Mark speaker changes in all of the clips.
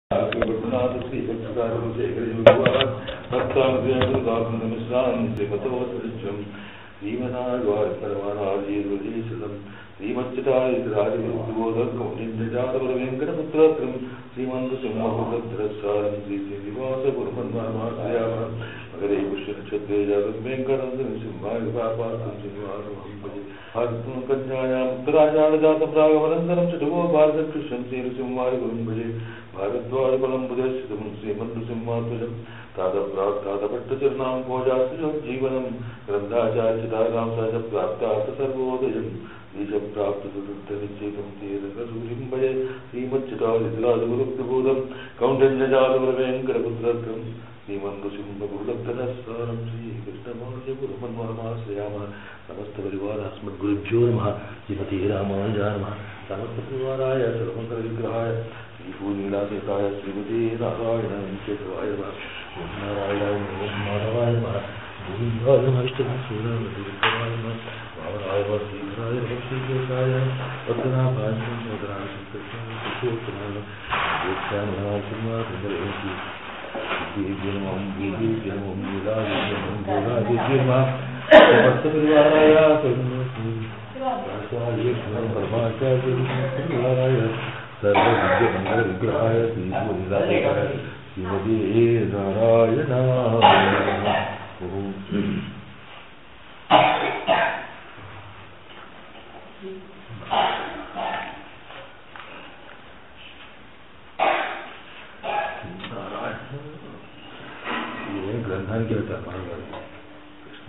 Speaker 1: भारद्वाज बलम बुधम श्रीमंत सिंहात्मजम तादपट्टचरणां भोजास्तुजं जीवनं ग्रंथाचार्यचिताराम सहज प्राप्तार्थ सर्वोदयं ईशं प्राप्त सुदुर्धनिश्चेतं तेरसूरिं भजे श्रीमच्युतादिराजगुरुप्रबोधं कौण्डिन्यजातवेङ्कटपुत्रं श्रीमन्नृसिंहगुरुलब्धनस्तारं श्रीकृष्णमौर्यगुरुमन्महमाश्रयामः समस्तपरिवारास्मद्गुरुभ्यो नमः श्रीमते रामानुजाय नमः समस्तपरिवाराय सर्वमङ्गलविग्रहाय श्रीपूर्णिलासेताय श्रीमते नारायणाय केशवाय नमः ओं नारायणाय ओं माधवाय नमः गोविन्दाय नमः विष्णुसूराय नमः वामनाय नमः श्रीधराय नमः श्रीकेशाय पद्मनाभाय नमः मोदराय श्रीकृष्णाय पुरुषोत्तमाय नमः वेक्षामः सिंहासनरेति दिव्यमं दिव्यमं लीलादिव्यमं भोगादिव्यमः समस्तपरिवाराय परमाचार्य सर्वविद्यमङ्गलविग्रहाय श्रीपूर्णिलासेताय श्रीमते नारायणाय గ్రంథానికి వెళ్తారు మనగారు కృష్ణ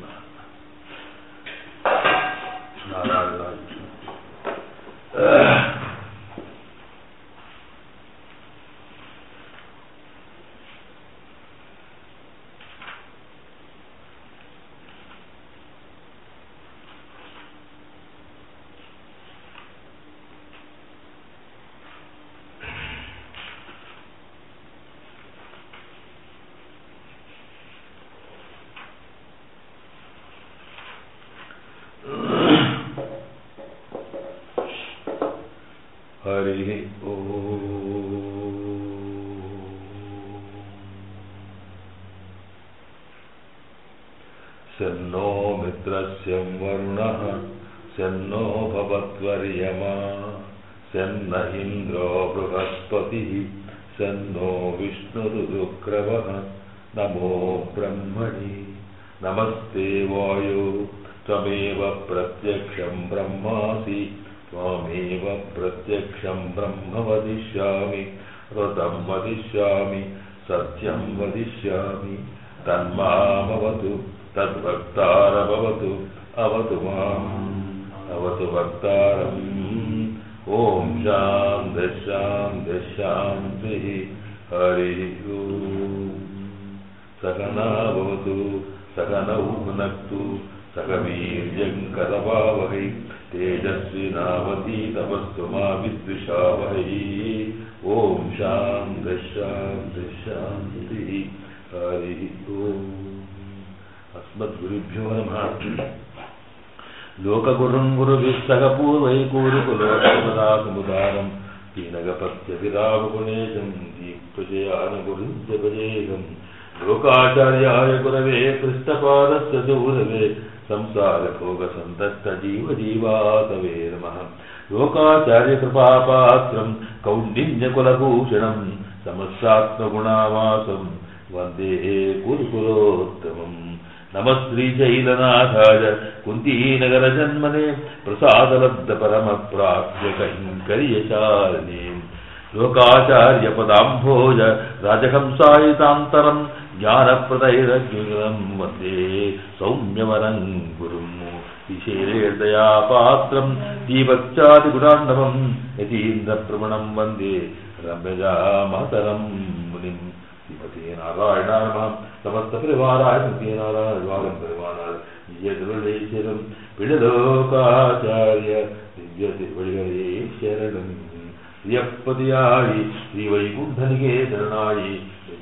Speaker 1: నారాయణ हरि सन्नो मित्रस्य वरुणः सन्नो भवत्वर्यमा सन्न इन्द्रो बृहस्पतिः सन्नो विष्णुरुक्रमः नमो ब्रह्मणि नमस्ते वायो त्वमेव प्रत्यक्षं ब्रह्मासि त्वामेव प्रत्यक्षं ब्रह्म वदिष्यामि ऋतं वदिष्यामि सत्यं वदिष्यामि तन्मामवतु तद्वक्तारभवतु अवतु माम् अवतु वक्तारम् ॐ शान्तिः शान्तिः शान्तिः हरिः ओम् सकना भवतु सकनौ भुनक्तु सकवीर्यङ्करवावहै तेजस्विनावधीतमस्तु मा विद्विषावहै ॐ शान्तिः शान्तिः शान्तिः हरिः ओम् अस्मद्गुरुभ्यो नमः लोकगुरुं गुरुभिः सह पूर्वैकूरुकुलोकपदासमुदारं तीनगपत्यभिरामगुणेशं दीप्तजयानुगुरुं जपजेयं लोकाचार्याय गुरवे कृष्णपादस्य दूरवे संसारभोगसन्तस्तजीवजीवातवे नमः लोकाचार्यकृपापात्रं कौण्डिन्यकुलभूषणं समस्तात्मगुणावासं वन्दे गुरुकुलोत्तमम् नमः श्रीशैलनाथाय कुन्तीनगरजन्मने प्रसादलब्धपरमप्राप्यकैङ्कर्यचारिणे लोकाचार्यपदाम्भोज राजहंसायितान्तरं ज्ञानप्रदैरज्ञुलं वन्दे सौम्यवरं गुरुं विशेषदयापात्रं दीपच्चादिगुणान्नवं यतीन्द्रप्रवणं वन्दे रम्यजामातरं मुनिं श्रीमते नारायणाय नमः समस्तपरिवाराय श्रीमते नारायणाय परिवाराय विजयदुर्लेश्वरं पिडलोकाचार्य दिव्यतिरुवडिगळे शरणं श्रियपतियायि श्रीवैकुण्ठनिकेतनायि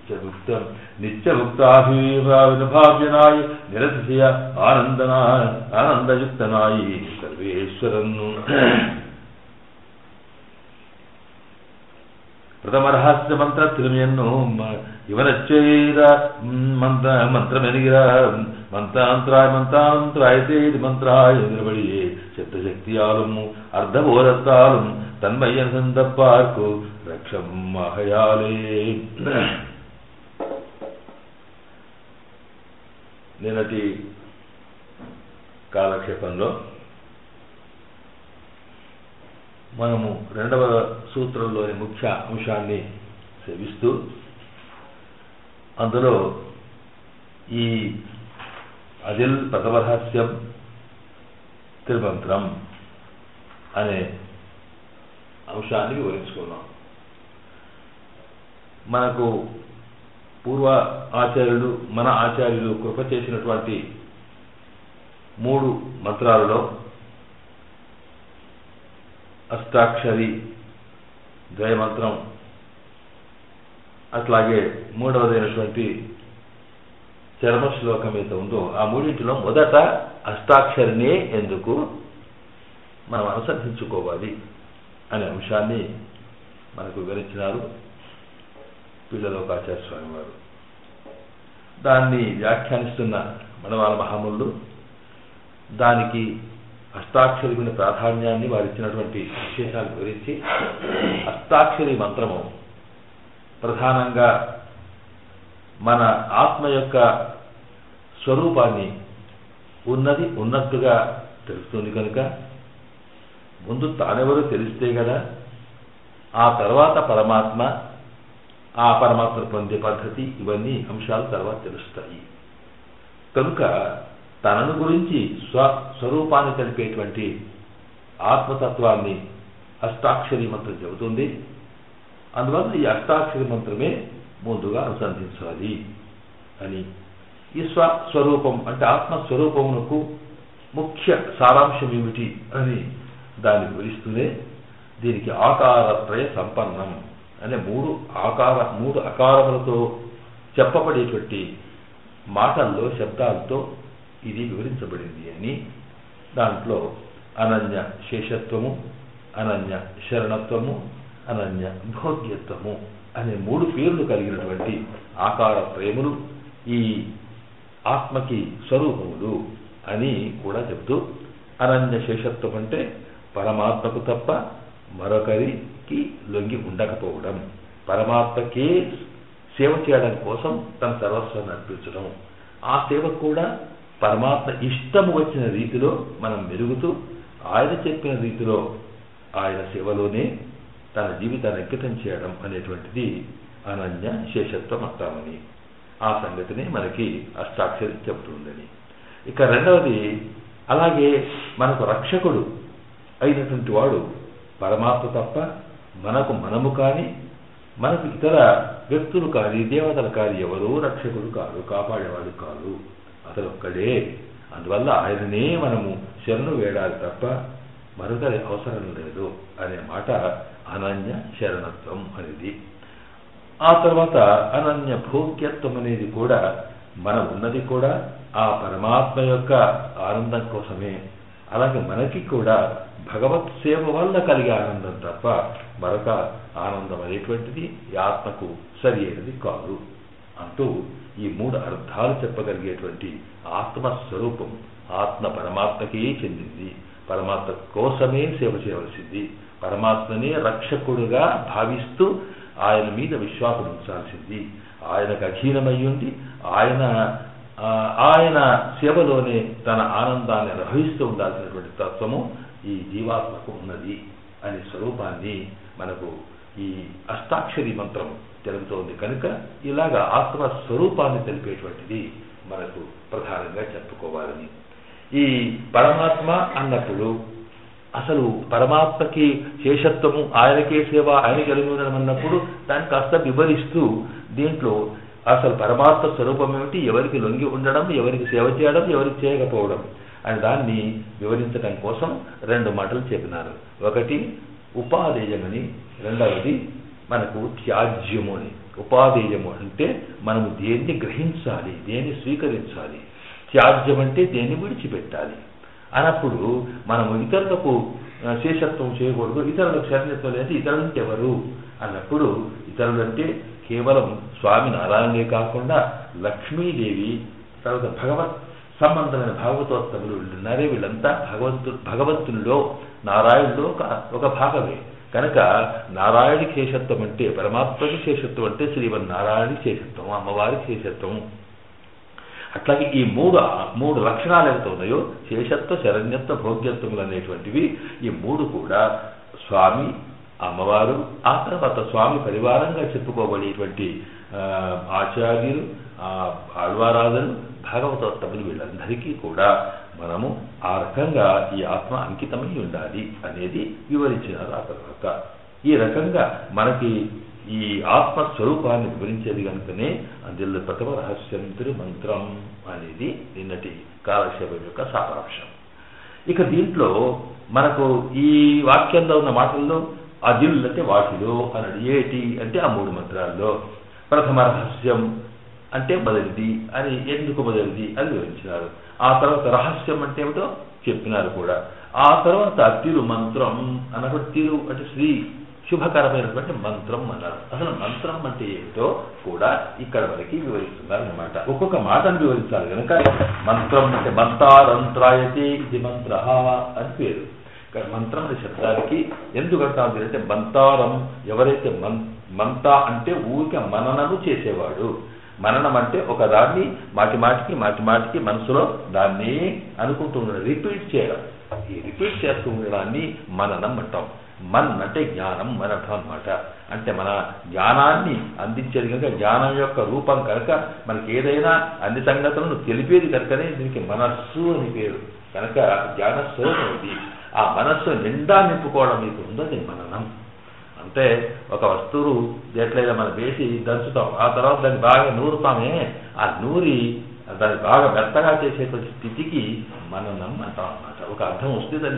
Speaker 1: नित्यमुक्ताभिभाव्यनाय निरतिशय आनन्दयुक्तनाय सर्वेश्वरन् ప్రథమరహస్య మంత్ర తిరుమయన్ను ಇವನಚ್ಚೈರ ಮಂತ್ರಮೆನಿಗಿರ ಮಂತ್ರಾಂತರಾಯತೆ ಇದು ಮಂತ್ರಾಯ ನಿರ್ವಳಿಯೇ ಶಬ್ದಶಕ್ತಿಯಾலும் అర్ధబోధத்தாலும் తన్మయ్యన్ సందప్పార్కు రక్షం మహయాలే. నిన్నటి కాలక్షేపంలో మనము రెండవ సూత్రంలోని ముఖ్య అంశాన్ని సేవిస్తూ అందులో ఈ అదిల్ ప్రథమరహస్యం త్రిమంత్రం అనే అంశాన్ని వివరించుకున్నాం. మనకు పూర్వ ఆచార్యులు మన ఆచార్యులు కృప చేసినటువంటి 3 మంత్రాలలో అష్టాక్షరి ద్వయమంత్రం, అట్లాగే మూడవదైనటువంటి చరమ శ్లోకం ఏదో ఉందో ఆ మూడింటిలో మొదట అష్టాక్షరినే ఎందుకు మనం అనుసరించుకోవాలి అనే అంశాన్ని మనకు వివరించినారు పిల్లలోకాచార్య స్వామి వారు. దాన్ని వ్యాఖ్యానిస్తున్న మనవాళ్ళ మహాములు దానికి అష్టాక్షరి ప్రాధాన్యాన్ని వారు ఇచ్చినటువంటి విశేషాలు వివరించి, అష్టాక్షరి మంత్రము ప్రధానంగా మన ఆత్మ యొక్క స్వరూపాన్ని ఉన్నట్టుగా తెలుస్తుంది కనుక ముందు తానెవరో తెలిస్తే కదా ఆ తర్వాత పరమాత్మ, ఆ పరమాత్మ పొందే పద్ధతి, ఇవన్నీ అంశాలు తర్వాత తెలుస్తాయి. కనుక తనను గురించి స్వరూపాన్ని తెలిపేటువంటి ఆత్మతత్వాన్ని అష్టాక్షరి మంత్రం చెబుతుంది. అందువల్ల ఈ అష్టాక్షరి మంత్రమే ముందుగా అనుసంధించాలి అని, ఈ స్వరూపం అంటే ఆత్మస్వరూపమునకు ముఖ్య సారాంశం ఏమిటి అని దాన్ని వివరిస్తూనే దీనికి ఆకారత్రయ సంపన్నం అనే 3 అకారములతో చెప్పబడేటువంటి మాటల్లో శబ్దాలతో ఇది వివరించబడింది అని, దాంట్లో అనన్య శేషత్వము, అనన్య శరణత్వము, అనన్య భోగ్యత్వము అనే 3 పేర్లు కలిగినటువంటి ఆకార ప్రేములు ఈ ఆత్మకి స్వరూపములు అని కూడా చెబుతూ, అనన్య శేషత్వం అంటే పరమాత్మకు తప్ప మరొకరికి లొంగి ఉండకపోవడం, పరమాత్మకే సేవ చేయడం కోసం తన సర్వస్వాన్ని అర్పించడం, ఆ సేవ కూడా పరమాత్మ ఇష్టము వచ్చిన రీతిలో మనం మెరుగుతూ ఆయన చెప్పిన రీతిలో ఆయన సేవలోనే తన జీవితాన్ని అంకితం చేయడం అనేటువంటిది అనన్య శేషత్వం అంటామని, ఆ సంగతిని మనకి అష్టాక్షరి చెబుతుందని. ఇక రెండవది, అలాగే మనకు రక్షకుడు అయినటువంటి వాడు పరమాత్మ తప్ప మనము కానీ మనకు ఇతర వ్యక్తులు కానీ దేవతలు కానీ ఎవరూ రక్షకుడు కాదు, కాపాడేవాడు కాదు, అతను ఒక్కడే. అందువల్ల ఆయననే మనము శరణు వేడాలి తప్ప మరొకరి అవసరం లేదు అనే మాట అనన్య శరణత్వం అనేది. ఆ తర్వాత అనన్య భోగ్యత్వం అనేది కూడా మనం ఉన్నది కూడా ఆ పరమాత్మ యొక్క ఆనందం కోసమే. అలాగే మనకి కూడా భగవత్ సేవ వల్ల కలిగే ఆనందం తప్ప మరొక ఆనందం అనేటువంటిది ఈ ఆత్మకు సరి అయినది కాదు అంటూ ఈ 3 అర్థాలు చెప్పగలిగేటువంటి ఆత్మస్వరూపం ఆత్మ పరమాత్మకే చెందింది, పరమాత్మ కోసమే సేవ చేయవలసింది, పరమాత్మనే రక్షకుడుగా భావిస్తూ ఆయన మీద విశ్వాసం ఉంచాల్సింది, ఆయనకు అధీనమై ఉండి ఆయన సేవలోనే తన ఆనందాన్ని అనుభవిస్తూ ఉండాల్సినటువంటి తత్వము ఈ జీవాత్మకు ఉన్నది అనే స్వరూపాన్ని మనకు ఈ అష్టాక్షరి మంత్రం తెలుపుతోంది. కనుక ఇలాగా ఆత్మ స్వరూపాన్ని తెలిపేటువంటిది మనకు ప్రధానంగా చెప్పుకోవాలని. ఈ పరమాత్మ అన్నప్పుడు అసలు పరమాత్మకి శేషత్వము, ఆయనకే సేవ, ఆయన కలిగి ఉండడం అన్నప్పుడు దాన్ని కాస్త వివరిస్తూ దీంట్లో అసలు పరమాత్మ స్వరూపం ఏమిటి, ఎవరికి లొంగి ఉండడం, ఎవరికి సేవ చేయడం, ఎవరికి చేయకపోవడం అని దాన్ని వివరించడం కోసం 2 మాటలు చెప్పినారు. ఒకటి ఉపాదేయమని, రెండవది మనకు త్యాజ్యము అని. ఉపాదేయము అంటే మనము దేన్ని గ్రహించాలి, దేన్ని స్వీకరించాలి, త్యాజ్యం అంటే దేన్ని విడిచిపెట్టాలి. అన్నప్పుడు మనము ఇతరులకు శేషత్వం చేయకూడదు, ఇతరులకు శరణ్యత్వం లేదు, ఇతరులంటే ఎవరు అన్నప్పుడు ఇతరులంటే కేవలం స్వామి నారాయణే కాకుండా లక్ష్మీదేవి, తర్వాత భగవత్ సంబంధమైన భాగవతోత్తములు ఉన్నారే, వీళ్ళంతా భగవంతుల్లో నారాయణులో ఒక భాగమే కనుక నారాయణి శేషత్వం అంటే, పరమాత్మకి శేషత్వం అంటే శ్రీమన్నారాయణి శేషత్వం, అమ్మవారి శేషత్వం. అట్లాగే ఈ మూడు లక్షణాలు ఏవైతే ఉన్నాయో, శేషత్వ, శరణ్యత్వ, భోగ్యత్వములు అనేటువంటివి, ఈ మూడు కూడా స్వామి, అమ్మవారు, ఆ తర్వాత స్వామి పరివారంగా చెప్పుకోబడేటువంటి ఆచార్యులు, ఆళ్వారాధులు, భాగవతోత్తములు వీళ్ళందరికీ కూడా మనము ఆ రకంగా ఈ ఆత్మ అంకితమై ఉండాలి అనేది వివరించినారు. ఆ తర్వాత ఈ రకంగా మనకి ఈ ఆత్మస్వరూపాన్ని వివరించేది కనుకనే అందులో ప్రథమ రహస్యం మంత్రం అనేది నిన్నటి కాలక్షేపం యొక్క సారాంశం. ఇక దీంట్లో మనకు ఈ వాక్యంలో ఉన్న మాటల్లో అదిల్ అంటే వాటిలో అన్నాడు, ఏటి అంటే ఆ మూడు మంత్రాల్లో, ప్రథమ రహస్యం అంటే మొదటిది అని, ఎందుకు మొదటిది అని వివరించినారు. ఆ తర్వాత రహస్యం అంటే ఏమిటో చెప్పినారు కూడా. ఆ తర్వాత తిరు మంత్రం అన్నప్పుడు, తిరు అంటే శ్రీ శుభకరమైనటువంటి మంత్రం అన్నారు. అసలు మంత్రం అంటే ఏమిటో కూడా ఇక్కడ వరకు వివరిస్తున్నారు అనమాట. ఒక్కొక్క మాటను వివరించాలి కనుక మంత్రం అంటే మంతారంత్రాయతే ఇది మంత్ర అని పేరు. ఇక్కడ మంత్రం అనే శబ్దానికి ఎందుకంటారు అంటే, మంతారం ఎవరైతే మంత అంటే ఊరికే మననము చేసేవాడు. మననం అంటే ఒక దాన్ని మాటి మాటికి మనసులో దాన్ని అనుకుంటూ ఉండడం, రిపీట్ చేయడం. ఈ రిపీట్ చేస్తూ ఉండడాన్ని మననం అంటాం. మన్ అంటే జ్ఞానం, మననం అన్నమాట. అంటే మన జ్ఞానాన్ని అందించేది కనుక, జ్ఞానం యొక్క రూపం కనుక, మనకి ఏదైనా అన్ని సంగతులను తెలిపేది కనుకనే దీనికి మనస్సు అని పేరు. కనుక జ్ఞానస్వరూపం ఇది. ఆ మనస్సు నిండా నింపుకోవడం మీకు ఉందని మననం. అంటే ఒక వస్తువు ఎట్లయినా మనం వేసి దంచుతాం, ఆ తర్వాత దాన్ని బాగా నూరుతామే, ఆ నూరి దాన్ని బాగా మెత్తగా చేసేటువంటి స్థితికి మననం అంటాం అన్నమాట. ఒక అర్థం వస్తే దాన్ని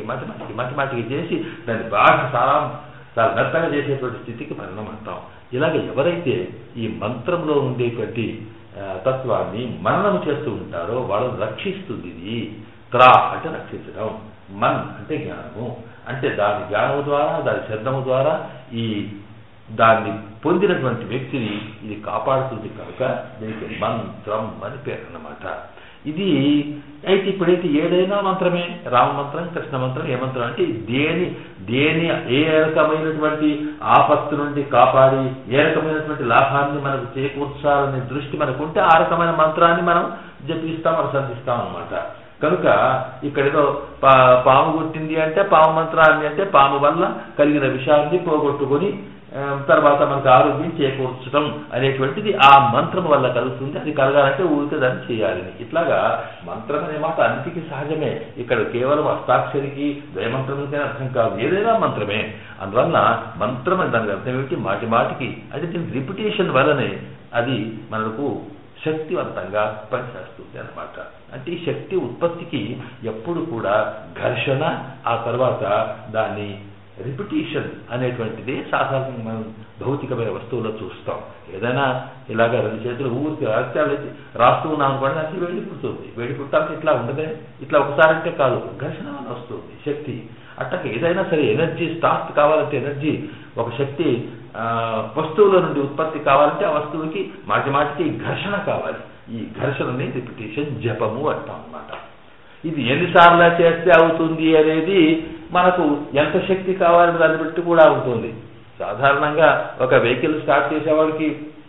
Speaker 1: మాటి చేసి దాన్ని బాగా చాలా మెత్తగా చేసేటువంటి స్థితికి మననం అంటాం. ఇలాగ ఎవరైతే ఈ మంత్రంలో ఉండేటువంటి తత్వాన్ని మననం చేస్తూ ఉంటారో వాళ్ళని రక్షిస్తుంది ఇది. త్రా అంటే రక్షించడం, మన్ అంటే జ్ఞానము, అంటే దాని జ్ఞానము ద్వారా, దాని శబ్దము ద్వారా ఈ దాన్ని పొందినటువంటి వ్యక్తిని ఇది కాపాడుతుంది కనుక దీనికి మంత్రం అని పేరు అన్నమాట. ఇది అయితే ఇప్పుడైతే ఏదైనా మంత్రమే, రామ మంత్రం, కృష్ణ మంత్రం, ఏ మంత్రం అంటే దేని ఏ రకమైనటువంటి ఆపత్తు నుండి కాపాడి ఏ రకమైనటువంటి లాభాన్ని మనకు చేకూర్చాలనే దృష్టి మనకు ఉంటే ఆ రకమైన మంత్రాన్ని మనం జపిస్తాం, అనుసరిస్తాం అన్నమాట. కనుక ఇక్కడేదో పాము కొట్టింది అంటే పాము మంత్రాన్ని అంటే పాము వల్ల కలిగిన విషయాన్ని పోగొట్టుకొని తర్వాత మనకు ఆరోగ్యం చేకూర్చడం అనేటువంటిది ఆ మంత్రం వల్ల కలుగుతుంది. అది కలగాలంటే ఊరికే దాన్ని చేయాలని. ఇట్లాగా మంత్రం అనే మాట అన్నిటికీ సహజమే. ఇక్కడ కేవలం అష్టాక్షరికి ద్వయమంత్రమే అర్థం కాదు, ఏదైనా మంత్రమే. అందువల్ల మంత్రం అని దానికి అర్థం ఏమిటి, మాటికి అంటే దీని రిపిటేషన్ వల్లనే అది మనకు శక్తివంతంగా పనిచేస్తుంది అన్నమాట. అంటే ఈ శక్తి ఉత్పత్తికి ఎప్పుడు కూడా ఘర్షణ, ఆ తర్వాత దాన్ని రిపిటేషన్ అనేటువంటిది సాధారణంగా మనం భౌతికమైన వస్తువుల్లో చూస్తాం. ఏదైనా ఇలాగ రెండు చేతులు ఊరికి రాస్తూ ఉన్నాం అనుకోండి, అది వేడి పుడుతుంది. వేడి పుట్టాలంటే ఇట్లా ఉండదే, ఇట్లా ఒకసారి అంటే కాదు, ఘర్షణ వల్ల వస్తుంది శక్తి. అట్లాగే ఏదైనా సరే ఎనర్జీ స్టార్ట్ కావాలంటే ఎనర్జీ, ఒక శక్తి వస్తువుల నుండి ఉత్పత్తి కావాలంటే ఆ వస్తువుకి మాటికి ఘర్షణ కావాలి. ఈ ఘర్షణని రిపిటేషన్, జపము అంటాం అన్నమాట. ఇది ఎన్నిసార్లు చేస్తే అవుతుంది అనేది మనకు ఎంత శక్తి కావాలని దాన్ని బట్టి కూడా ఉంటుంది. సాధారణంగా ఒక వెహికల్ స్టార్ట్ చేసేవాడికి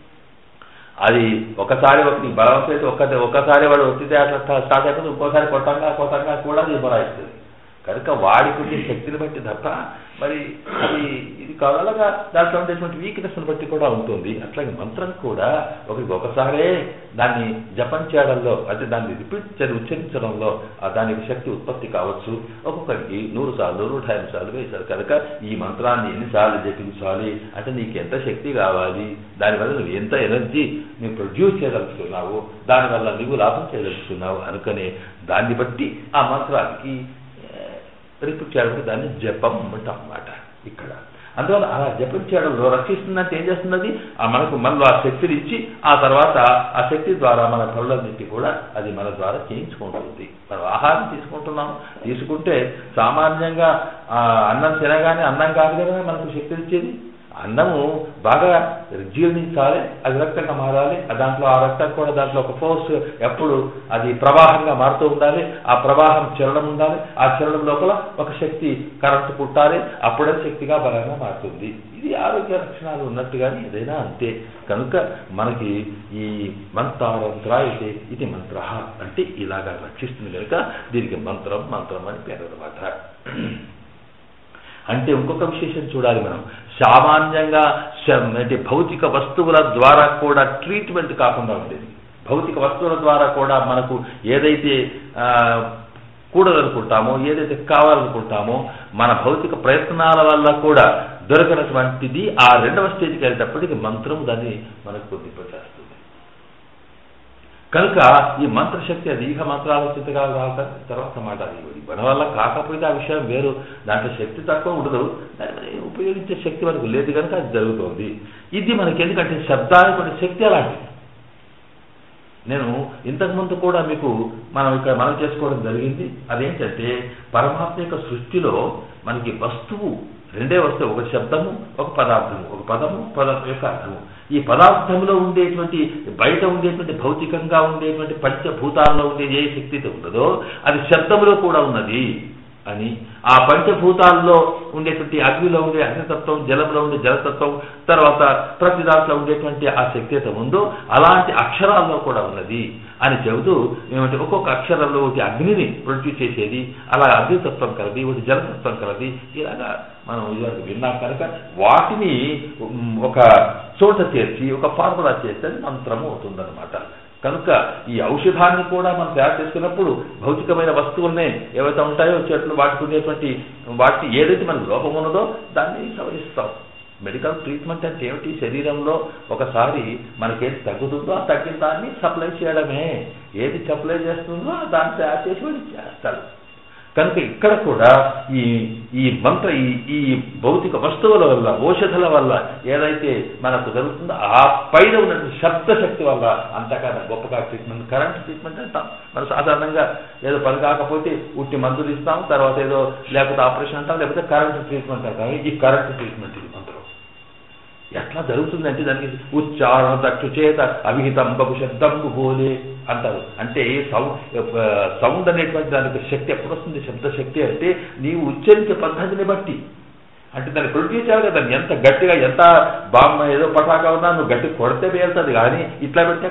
Speaker 1: అది ఒకసారి బలవంతైతే ఒక్కసారి వాడు ఒత్తితే అట్లా స్టార్ట్ అయిపోతుంది, ఇంకోసారి కొట్టంగా కూడా అది బరాయిస్తుంది. కనుక వాడికి శక్తిని బట్టి తప్ప మరి అది ఇది కావాలగా దాంట్లో ఉండేటువంటి వీక్నెస్ని బట్టి కూడా ఉంటుంది. అట్లాగే మంత్రం కూడా ఒకసారే దాన్ని జపం చేయడంలో, అంటే దాన్ని ఉచ్చరించడంలో దానికి శక్తి ఉత్పత్తి కావచ్చు. ఒక్కొక్కరికి 100 సార్లు 150 సార్లు వేశారు. కనుక ఈ మంత్రాన్ని ఎన్నిసార్లు జపించాలి అంటే నీకు ఎంత శక్తి కావాలి, దానివల్ల నువ్వు ఎంత ఎనర్జీ నువ్వు ప్రొడ్యూస్ చేయదలుచుకున్నావు, దానివల్ల నువ్వు లాభం చేయదలుచుకున్నావు అనుకునే దాన్ని బట్టి ఆ మంత్రానికి రిపీట్ చేయాలంటే దాన్ని జపం అంటాం అన్నమాట ఇక్కడ. అందువల్ల అలా జపించడంలో రక్షిస్తుందంటే ఏం చేస్తున్నది మనకు మనలో ఆ శక్తిని ఇచ్చి ఆ తర్వాత ఆ శక్తి ద్వారా మన పనులన్నింటి కూడా అది మన ద్వారా చేయించుకుంటుంది. మనం ఆహారం తీసుకుంటే సామాన్యంగా అన్నం తినగానే అన్నం కాదు కదా మనకు శక్తిని ఇచ్చేది. అన్నము బాగా జీర్ణించాలి, అది రక్తంగా మారాలి, దాంట్లో ఆ రక్తం కూడా దాంట్లో ఒక ఫోర్స్ ఎప్పుడు అది ప్రవాహంగా మారుతూ ఉండాలి, ఆ ప్రవాహం చెరడం ఉండాలి, ఆ చెరడం లోపల ఒక శక్తి కరెంటు పుట్టాలి, అప్పుడే శక్తిగా బలంగా మారుతుంది. ఇది ఆరోగ్య లక్షణాలు ఉన్నట్టుగానే ఏదైనా అంతే. కనుక మనకి ఈ మంత్రారంత్రాయితే ఇది మంత్ర అంటే ఇలాగా రక్షిస్తుంది కనుక దీనికి మంత్రం అని పేరు అన్నమాట. అంటే ఇంకొక విశేషం చూడాలి మనం. సామాన్యంగా అంటే భౌతిక వస్తువుల ద్వారా కూడా ట్రీట్మెంట్ కాకుండా ఉండేది. భౌతిక వస్తువుల ద్వారా కూడా మనకు ఏదైతే కూడదనుకుంటామో, ఏదైతే కావాలనుకుంటామో, మన భౌతిక ప్రయత్నాల వల్ల కూడా దొరకనటువంటిది ఆ రెండవ స్టేజ్కి వెళ్ళేటప్పటికి మంత్రం దాన్ని మనకు పొందింపచేస్తుంది. కనుక ఈ మంత్రశక్తి అది ఇక మంత్రాలోచితగా తర్వాత మాట మన వల్ల కాకపోతే ఆ విషయం వేరు, దాంట్లో శక్తి తక్కువ ఉండదు, దాన్ని ఉపయోగించే శక్తి మనకు లేదు కనుక అది జరుగుతుంది. ఇది మనకి ఎందుకంటే శబ్దానికి కొన్ని శక్తి అలాంటిది. నేను ఇంతకుముందు కూడా మీకు మనం చేసుకోవడం జరిగింది. అదేంటంటే పరమాత్మ యొక్క సృష్టిలో మనకి వస్తువు రెండే వస్తువు, ఒక శబ్దము, ఒక పదార్థము, ఒక పదము, పదం యొక్క అర్థము. ఈ పదార్థంలో ఉండేటువంటి బయట ఉండేటువంటి భౌతికంగా ఉండేటువంటి పంచభూతాల్లో ఉండే ఏ శక్తి ఉండదో అది శబ్దంలో కూడా ఉన్నది అని, ఆ పంచభూతాల్లో ఉండేటువంటి అగ్నిలో ఉండే అగ్నితత్వం, జలంలో ఉండే జలతత్వం, తర్వాత ప్రతి దాంట్లో ఉండేటువంటి ఆ శక్తి అయితే ఉందో అలాంటి అక్షరాల్లో కూడా ఉన్నది అని చెబుతూ ఏమంటే ఒక్కొక్క అక్షరంలో ఒకటి అగ్నిని ప్రొడ్యూస్ చేసేది, అలా అగ్నితత్వం కలది, ఒకటి జలతత్వం కలది, ఇలాగా మనం ఇదివరకు విన్నాం. కనుక వాటిని ఒక చోట చేర్చి ఒక ఫార్ములా చేస్తే మంత్రము అవుతుందన్నమాట. కనుక ఈ ఔషధాన్ని కూడా మనం తయారు చేసుకున్నప్పుడు భౌతికమైన వస్తువులనే ఏవైతే ఉంటాయో చెట్లు వాటికి ఉండేటువంటి వాటి ఏదైతే మనకు లోపం ఉన్నదో దాన్ని సవరిస్తాం. మెడికల్ ట్రీట్మెంట్ అంటే ఏమిటి? శరీరంలో ఒకసారి మనకేది తగ్గుతుందో ఆ తగ్గిన దాన్ని సప్లై చేయడమే. ఏది సప్లై చేస్తుందో దాన్ని తయారు చేసి వాళ్ళు చేస్తారు. కనుక ఇక్కడ కూడా ఈ మంత్ర ఈ భౌతిక వస్తువుల వల్ల, ఔషధాల వల్ల ఏదైతే మనకు జరుగుతుందో ఆ పైన ఉన్నటువంటి శబ్దశక్తి వల్ల అంతకన్నా గొప్పగా ట్రీట్మెంట్, కరెంట్ ట్రీట్మెంట్ అంటాం. మనం సాధారణంగా ఏదో పని కాకపోతే ఉట్టి మందులు ఇస్తాం, తర్వాత ఏదో లేకపోతే ఆపరేషన్ అంటాం, లేకపోతే కరెంట్ ట్రీట్మెంట్ అంటాం. ఈ కరెంట్ ట్రీట్మెంట్ ఇది మంత్రం ఎట్లా జరుగుతుందంటే దానికి ఉచ్చారణ దక్షు చేత అవిహితం బహు శబ్దంబు బోలే అంటారు. అంటే సౌండ్ అనేటువంటి దానికి శక్తి ఎప్పుడు వస్తుంది? శబ్దశక్తి అంటే నీవు ఉచ్చరించే పద్ధతిని బట్టి. అంటే దాన్ని ప్రొడ్యూస్ చేయాలి కదా, దాన్ని ఎంత గట్టిగా ఎంత బామ్మ ఏదో పటాకా ఉన్నా నువ్వు గట్టి కొడితే వేలుతుంది, కానీ ఇట్లా పెట్టే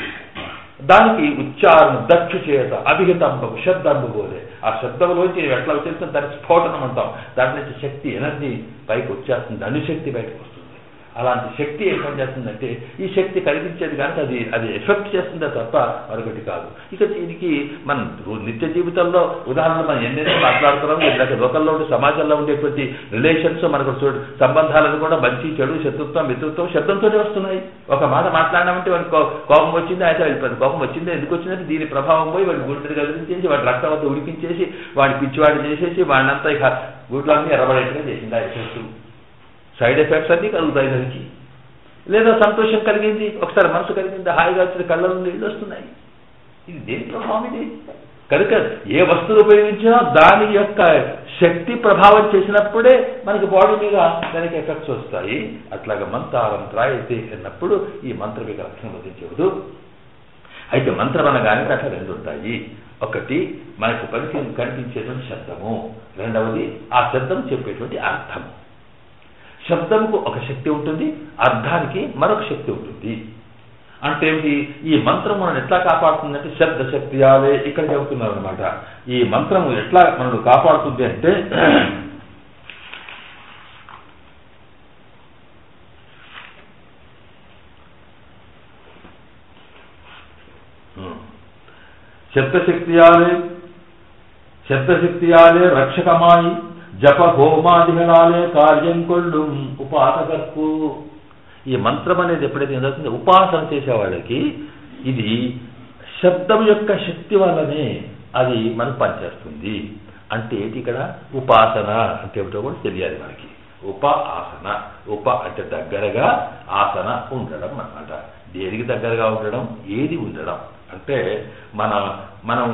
Speaker 1: దానికి ఉచ్చారణ దక్షు చేత అవిహితం బహు శబ్దంబు బోలే. ఆ శబ్దంలోంచి ఎట్లా వచ్చేస్తుంది దానికి స్ఫోటనం అంటాం. దాని నుంచి శక్తి ఎనర్జీ పైకి వచ్చేస్తుంది, అణుశక్తి బయటకు వస్తుంది. అలాంటి శక్తి ఏం పనిచేస్తుందంటే ఈ శక్తి కలిగించేది కనుక అది ఎఫెక్ట్ చేస్తుందే తప్ప మరొకటి కాదు. ఇక దీనికి మనం నిత్య జీవితంలో ఉదాహరణ మనం ఎన్నెన్నో మాట్లాడుతున్నాం. ఇలాంటి లోకల్లో ఉండే సమాజంలో ఉండేటువంటి రిలేషన్స్ మనకు సంబంధాలను కూడా మంచి చెడు, శత్రుత్వం, మిత్రుత్వం శబ్దంతోనే వస్తున్నాయి. ఒక మాట మాట్లాడినామంటే వాడికి కోపం వచ్చింది, అయితే వెళ్ళిపోయింది. కోపం వచ్చింది ఎందుకు వచ్చిందంటే దీని ప్రభావం పోయి వాడి గుండెని కదిలించేసి వాడి రక్తం అంతా ఉడికించేసి వాడి పిచ్చివాడి చేసేసి వాడినంతా ఇక గుడ్లు అన్నీ ఎర్రబడేట్టుగా చేసింది. ఆ ఎఫెక్ట్ సైడ్ ఎఫెక్ట్స్ అన్నీ కలుగుతాయి దానికి. లేదా సంతోషం కలిగింది, ఒకసారి మనసు కలిగింది, హాయిగా వచ్చిన కళ్ళ నుండి నీళ్ళు వస్తున్నాయి. ఇది దేని ప్రభావం? ఇది కనుక ఏ వస్తువులు ఉపయోగించినా దాని యొక్క శక్తి ప్రభావం చేసినప్పుడే మనకి బాడీ మీద దానికి ఎఫెక్ట్స్ వస్తాయి. అట్లాగా మంత్రారంత్రాయితే అన్నప్పుడు ఈ మంత్రం యొక్క లక్షణం వదిలించవద్దు. అయితే మంత్రం అనగానే అట్లా రెండు ఉంటాయి. ఒకటి మనకు కనిపించేటువంటి శబ్దము, రెండవది ఆ శబ్దం చెప్పేటువంటి అర్థము. శబ్దముకు ఒక శక్తి ఉంటుంది, అర్థానికి మరొక శక్తి ఉంటుంది. అంటే ఈ మంత్రం మనం ఎట్లా కాపాడుతుందంటే శబ్ద శక్తియాలే ఇక్కడ చెబుతున్నారు అనమాట. ఈ మంత్రము ఎట్లా మనల్ని కాపాడుతుంది అంటే శబ్దశక్తియాలే రక్షకమాయి జప హోమాదిగళాలే కార్యం కొళ్ళు ఉపాసకర్కు. ఈ మంత్రం అనేది ఎప్పుడైతే జరుగుతుందో ఉపాసన చేసేవాళ్ళకి ఇది శబ్దం యొక్క శక్తి వల్లనే అది మనకు పనిచేస్తుంది. అంటే ఏంటి ఇక్కడ ఉపాసన అంటే ఏమిటో కూడా తెలియాలి మనకి. ఉప ఆసన. ఉప అంటే దగ్గరగా, ఆసన ఉండడం అన్నమాట. దేనికి దగ్గరగా ఉండడం? ఏది ఉండడం అంటే మనం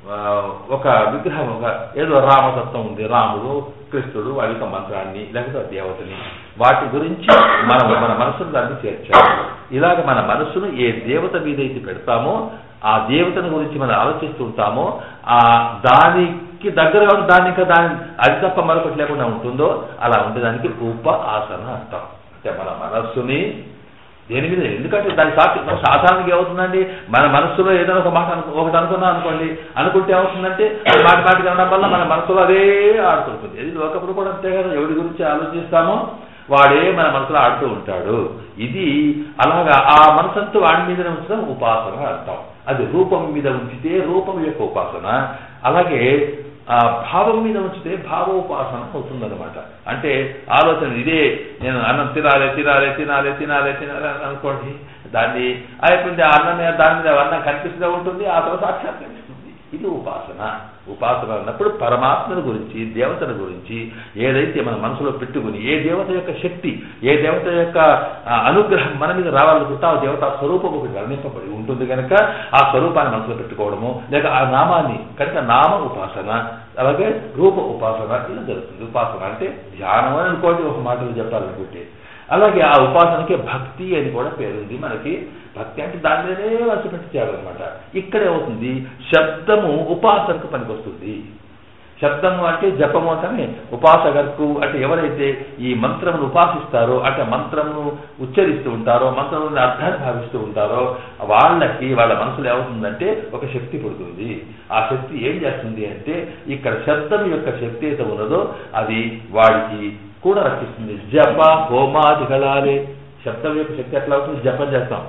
Speaker 1: ఒక విగ్రహం, ఏదో రామతత్వం ఉంది, రాముడు కృష్ణుడు వారి యొక్క మంత్రాన్ని లేకపోతే దేవతని, వాటి గురించి మన మనసును దాన్ని చేర్చాలి. ఇలాగ మన మనస్సును ఏ దేవత మీద అయితే పెడతామో ఆ దేవతను గురించి మనం ఆలోచిస్తుంటామో ఆ దానికి దగ్గరగా దాని అది తప్ప మరొకటి లేకుండా ఉంటుందో అలా ఉండేదానికి ఉప ఆసన అంటాం. అంటే మన మనస్సుని దేని మీద, ఎందుకంటే దాని సాధారణంగా ఏమవుతుందండి, మన మనస్సులో ఏదైనా ఒక మాట ఒకటి అనుకున్నాం అనుకోండి, అనుకుంటే ఏమవుతుందంటే మాటికి అనడం వల్ల మన మనసులో అదే ఆడుతుంటుంది. ఇది ఒకప్పుడు కూడా అంతే కదా, ఎవరి గురించి ఆలోచిస్తామో వాడే మన మనసులో ఆడుతూ ఉంటాడు. ఇది అలాగా ఆ మనసంతా వాడి మీదనే ఉంచడం ఉపాసన అంటాం. అది రూపం మీద ఉంచితే రూపం యొక్క ఉపాసన, అలాగే ఆ భావం మీద ఉంచితే భావోపాసన అవుతుందన్నమాట. అంటే ఆలోచన ఇదే, నేను అన్నం తినాలి తినాలి తినాలి తినాలి తినాలి అనుకోండి, దాన్ని అయిపోయింది అన్నం దాని మీద అన్నం కనిపిస్తూ ఉంటుంది, ఆ తర్వాత సాక్షాత్ కనిపిస్తుంది. ఇది ఉపాసన. ఉపాసన అన్నప్పుడు పరమాత్మను గురించి, దేవతల గురించి ఏదైతే మన మనసులో పెట్టుకుని ఏ దేవత యొక్క శక్తి, ఏ దేవత యొక్క అనుగ్రహం మన మీద రావాలనుకుంటే ఆ దేవత స్వరూపం ఒకటి వర్ణింపబడి ఉంటుంది కనుక ఆ స్వరూపాన్ని మనసులో పెట్టుకోవడము, లేక ఆ నామాన్ని కనుక నామ ఉపాసన, అలాగే రూప ఉపాసన ఇలా జరుగుతుంది. ఉపాసన అంటే ధ్యానం అని అనుకోండి ఒక మాటలు చెప్పాలనుకుంటే. అలాగే ఆ ఉపాసనకి భక్తి అని కూడా పేరుంది మనకి. భక్తి అంటే దాని మీదనే వలస పెట్టి చేయాలన్నమాట. ఇక్కడే అవుతుంది శబ్దము ఉపాసనకు పనికొస్తుంది. శబ్దము అంటే జపము అంటే ఉపాసకర్కు, అంటే ఎవరైతే ఈ మంత్రమును ఉపాసిస్తారో, అంటే మంత్రమును ఉచ్చరిస్తూ ఉంటారో, మంత్రముని అర్థాన్ని భావిస్తూ ఉంటారో వాళ్ళకి వాళ్ళ మనసులో ఏమవుతుందంటే ఒక శక్తి పుడుతుంది. ఆ శక్తి ఏం చేస్తుంది అంటే ఇక్కడ శబ్దం యొక్క శక్తి అయితే ఉన్నదో అది వాడికి కూడా రక్షిస్తుంది. జప హోమాదిగళాలే శబ్దం యొక్క శక్తి ఎట్లా అవుతుంది? జపం చేస్తాం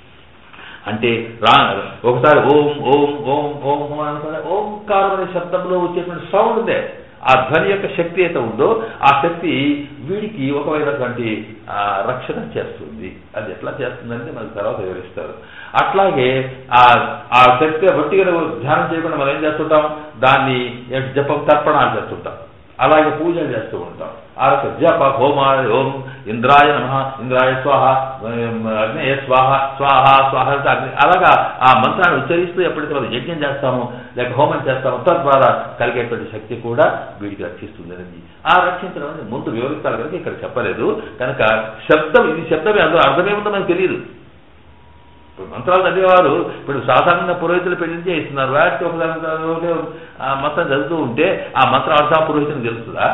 Speaker 1: అంటే ఒకసారి ఓం ఓం ఓం ఓం అనుకునే ఓంకారం అనే శబ్దంలో వచ్చేటువంటి సౌండ్ ఉందే, ఆ ధ్వని యొక్క శక్తి అయితే ఉందో ఆ శక్తి వీడికి ఒకమైనటువంటి రక్షణ చేస్తుంది. అది ఎట్లా చేస్తుందంటే మనకు తర్వాత వివరిస్తారు. అట్లాగే ఆ శక్తి వట్టిగా ధ్యానం చేయకుండా మనం ఏం చేస్తుంటాం, దాన్ని జపం తర్పణాలు చేస్తుంటాం, అలాగే పూజలు చేస్తూ ఉంటాం. ఆ రక జప హోమా ఓం ఇంద్రాయ నమః ఇంద్రాయ స్వాహ అగ్నే స్వాహ స్వాహ స్వాహ అగ్ని, అలాగా ఆ మంత్రాన్ని ఉచ్చరిస్తూ ఎప్పటికీ మనం యజ్ఞం చేస్తాము లేక హోమం చేస్తాము, తద్వారా కలిగేటువంటి శక్తి కూడా వీడికి రక్షిస్తుందని. ఆ రక్షించడం అనేది ముందు వివరిస్తారు కనుక ఇక్కడ చెప్పలేదు. కనుక శబ్దం, ఇది శబ్దమే, అందులో అర్థమేముందో మనకు తెలియదు. ఇప్పుడు మంత్రాలు చదివేవారు ఇప్పుడు సాధారణంగా పురోహితులు పెళ్లి చేస్తున్నారు, వాటికి ఒకసారి ఆ మంత్రం చదువుతూ ఉంటే ఆ మంత్రం అర్థం పురోహితునికి తెలుస్తుందా?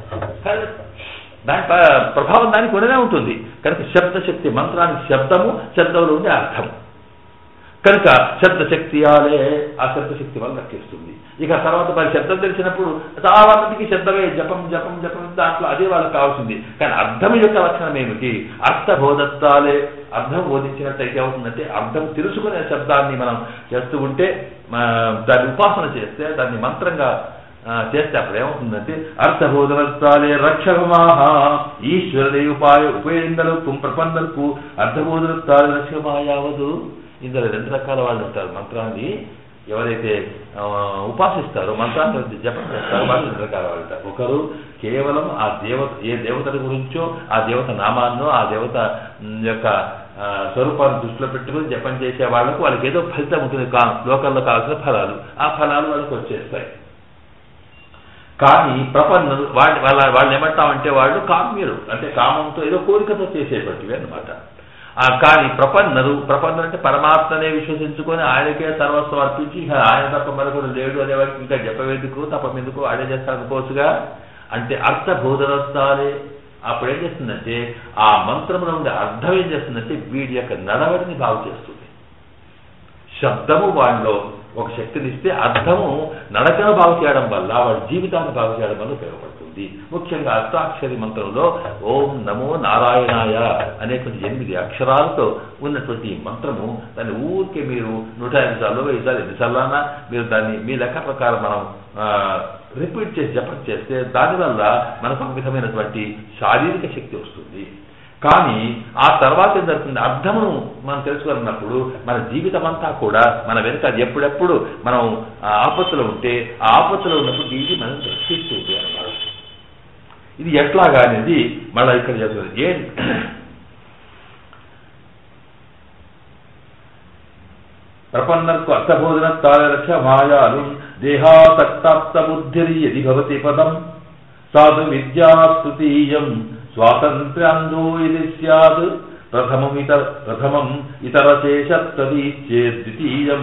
Speaker 1: దాని ప్రభావం దానికి ఉండనే ఉంటుంది. కనుక శబ్దశక్తి, మంత్రానికి శబ్దము, శబ్దంలో ఉండే అర్థం కనుక శబ్దశక్తియాలే ఆ శబ్దశక్తి వల్ల రక్షిస్తుంది. ఇక తర్వాత మరి శబ్దం తెలిసినప్పుడు చాలా మందికి శబ్దమే జపం జపం జపం, దాంట్లో అదే వాళ్ళకి కావాల్సింది. కానీ అర్థం యొక్క లక్షణం ఏమిటి? అర్థబోధత్తాలే, అర్థం బోధించినట్టయితే అవుతుందంటే అర్థం తెలుసుకునే శబ్దాన్ని మనం చేస్తూ ఉంటే, దాన్ని ఉపాసన చేస్తే, దాన్ని మంత్రంగా చేస్తే అప్పుడు ఏమవుతుందంటే అర్థబోధనత్తాలే రక్షకమాహ ఈశ్వరదే ఉపేందలకు ప్రపందలకు అర్థబోధనత్తాలే రక్షకమాయావదు. ఇందులో రెండు రకాల వాళ్ళు ఉంటారు. మంత్రాన్ని ఎవరైతే ఉపాసిస్తారో, మంత్రాన్ని జపం చేస్తారో వాళ్ళు రెండు రకాల వాళ్ళు ఉంటారు. ఒకరు కేవలం ఆ దేవత, ఏ దేవతల గురించో ఆ దేవత నామాన్నో ఆ దేవత యొక్క స్వరూపాన్ని దృష్టిలో పెట్టుకుని జపం చేసే వాళ్ళకు వాళ్ళకి ఏదో ఫలితం ఉంటుంది, లోకంలో కావాల్సిన ఫలాలు, ఆ ఫలాలు వాళ్ళకి వచ్చేస్తాయి. కానీ ప్రపన్నులు వాళ్ళు ఏమంటామంటే వాళ్ళు కామ్యులు, అంటే కామంతో ఏదో కోరికతో చేసేటువంటివి అన్నమాట. కానీ ప్రపన్నులు అంటే పరమాత్మనే విశ్వసించుకొని ఆయనకే సర్వస్వం అర్పించి ఆయన తప్ప మరొకరు లేడు అనేవారికి ఇంకా జపవేందుకు తప్పమెందుకు ఆడే చేస్తారనుకోవచ్చుగా. అంటే అర్థబోధనస్తాలే అప్పుడు ఏం చేస్తుందంటే ఆ మంత్రంలో ఉండే అర్థం ఏం చేస్తుందంటే వీడి యొక్క నడవడిని బాగు చేస్తుంది. శబ్దము వాడిలో ఒక శక్తినిస్తే అర్థము నడకను బాగు చేయడం వల్ల వాడి జీవితాన్ని బాగు చేయడం వల్ల ఉపయోగపడుతుంది. ముఖ్యంగా అష్టాక్షరి మంత్రంలో ఓం నమో నారాయణాయ అనేటువంటి 8 అక్షరాలతో ఉన్నటువంటి మంత్రము, దాన్ని ఊరికే మీరు 105 సార్లు 1000 సార్లు ఎన్నిసార్లన్నా మీరు దాన్ని మీ లెక్క ప్రకారం మనం రిపీట్ చేసి జపం చేస్తే దానివల్ల మనకు ఒక విధమైనటువంటి శారీరక శక్తి వస్తుంది. కానీ ఆ తర్వాత ఏం జరుగుతుంది, అర్థమును మనం తెలుసుకున్నప్పుడు మన జీవితం అంతా కూడా మన వెనుక అది ఎప్పుడెప్పుడు మనం ఆపత్తులో ఉంటే ఆ ఆపత్తులో ఉన్నప్పుడు ఇది మనం రక్షిస్తుంది అన్నమాట. ఇది ఎట్లాగా అనేది మళ్ళీ ఇక్కడ చెప్తుంది. ప్రపన్నకు అర్థబోధన తారక్ష మాయాలు దేహాసక్తాప్త బుద్ధిర్యది భవతి పదం సాధు విద్యాస్తుతీయం స్వాతంత్ర్యాందో ఇది స్యాద్ ప్రథమం ఇతరశేషత్తదీచ్చేద్వితీయం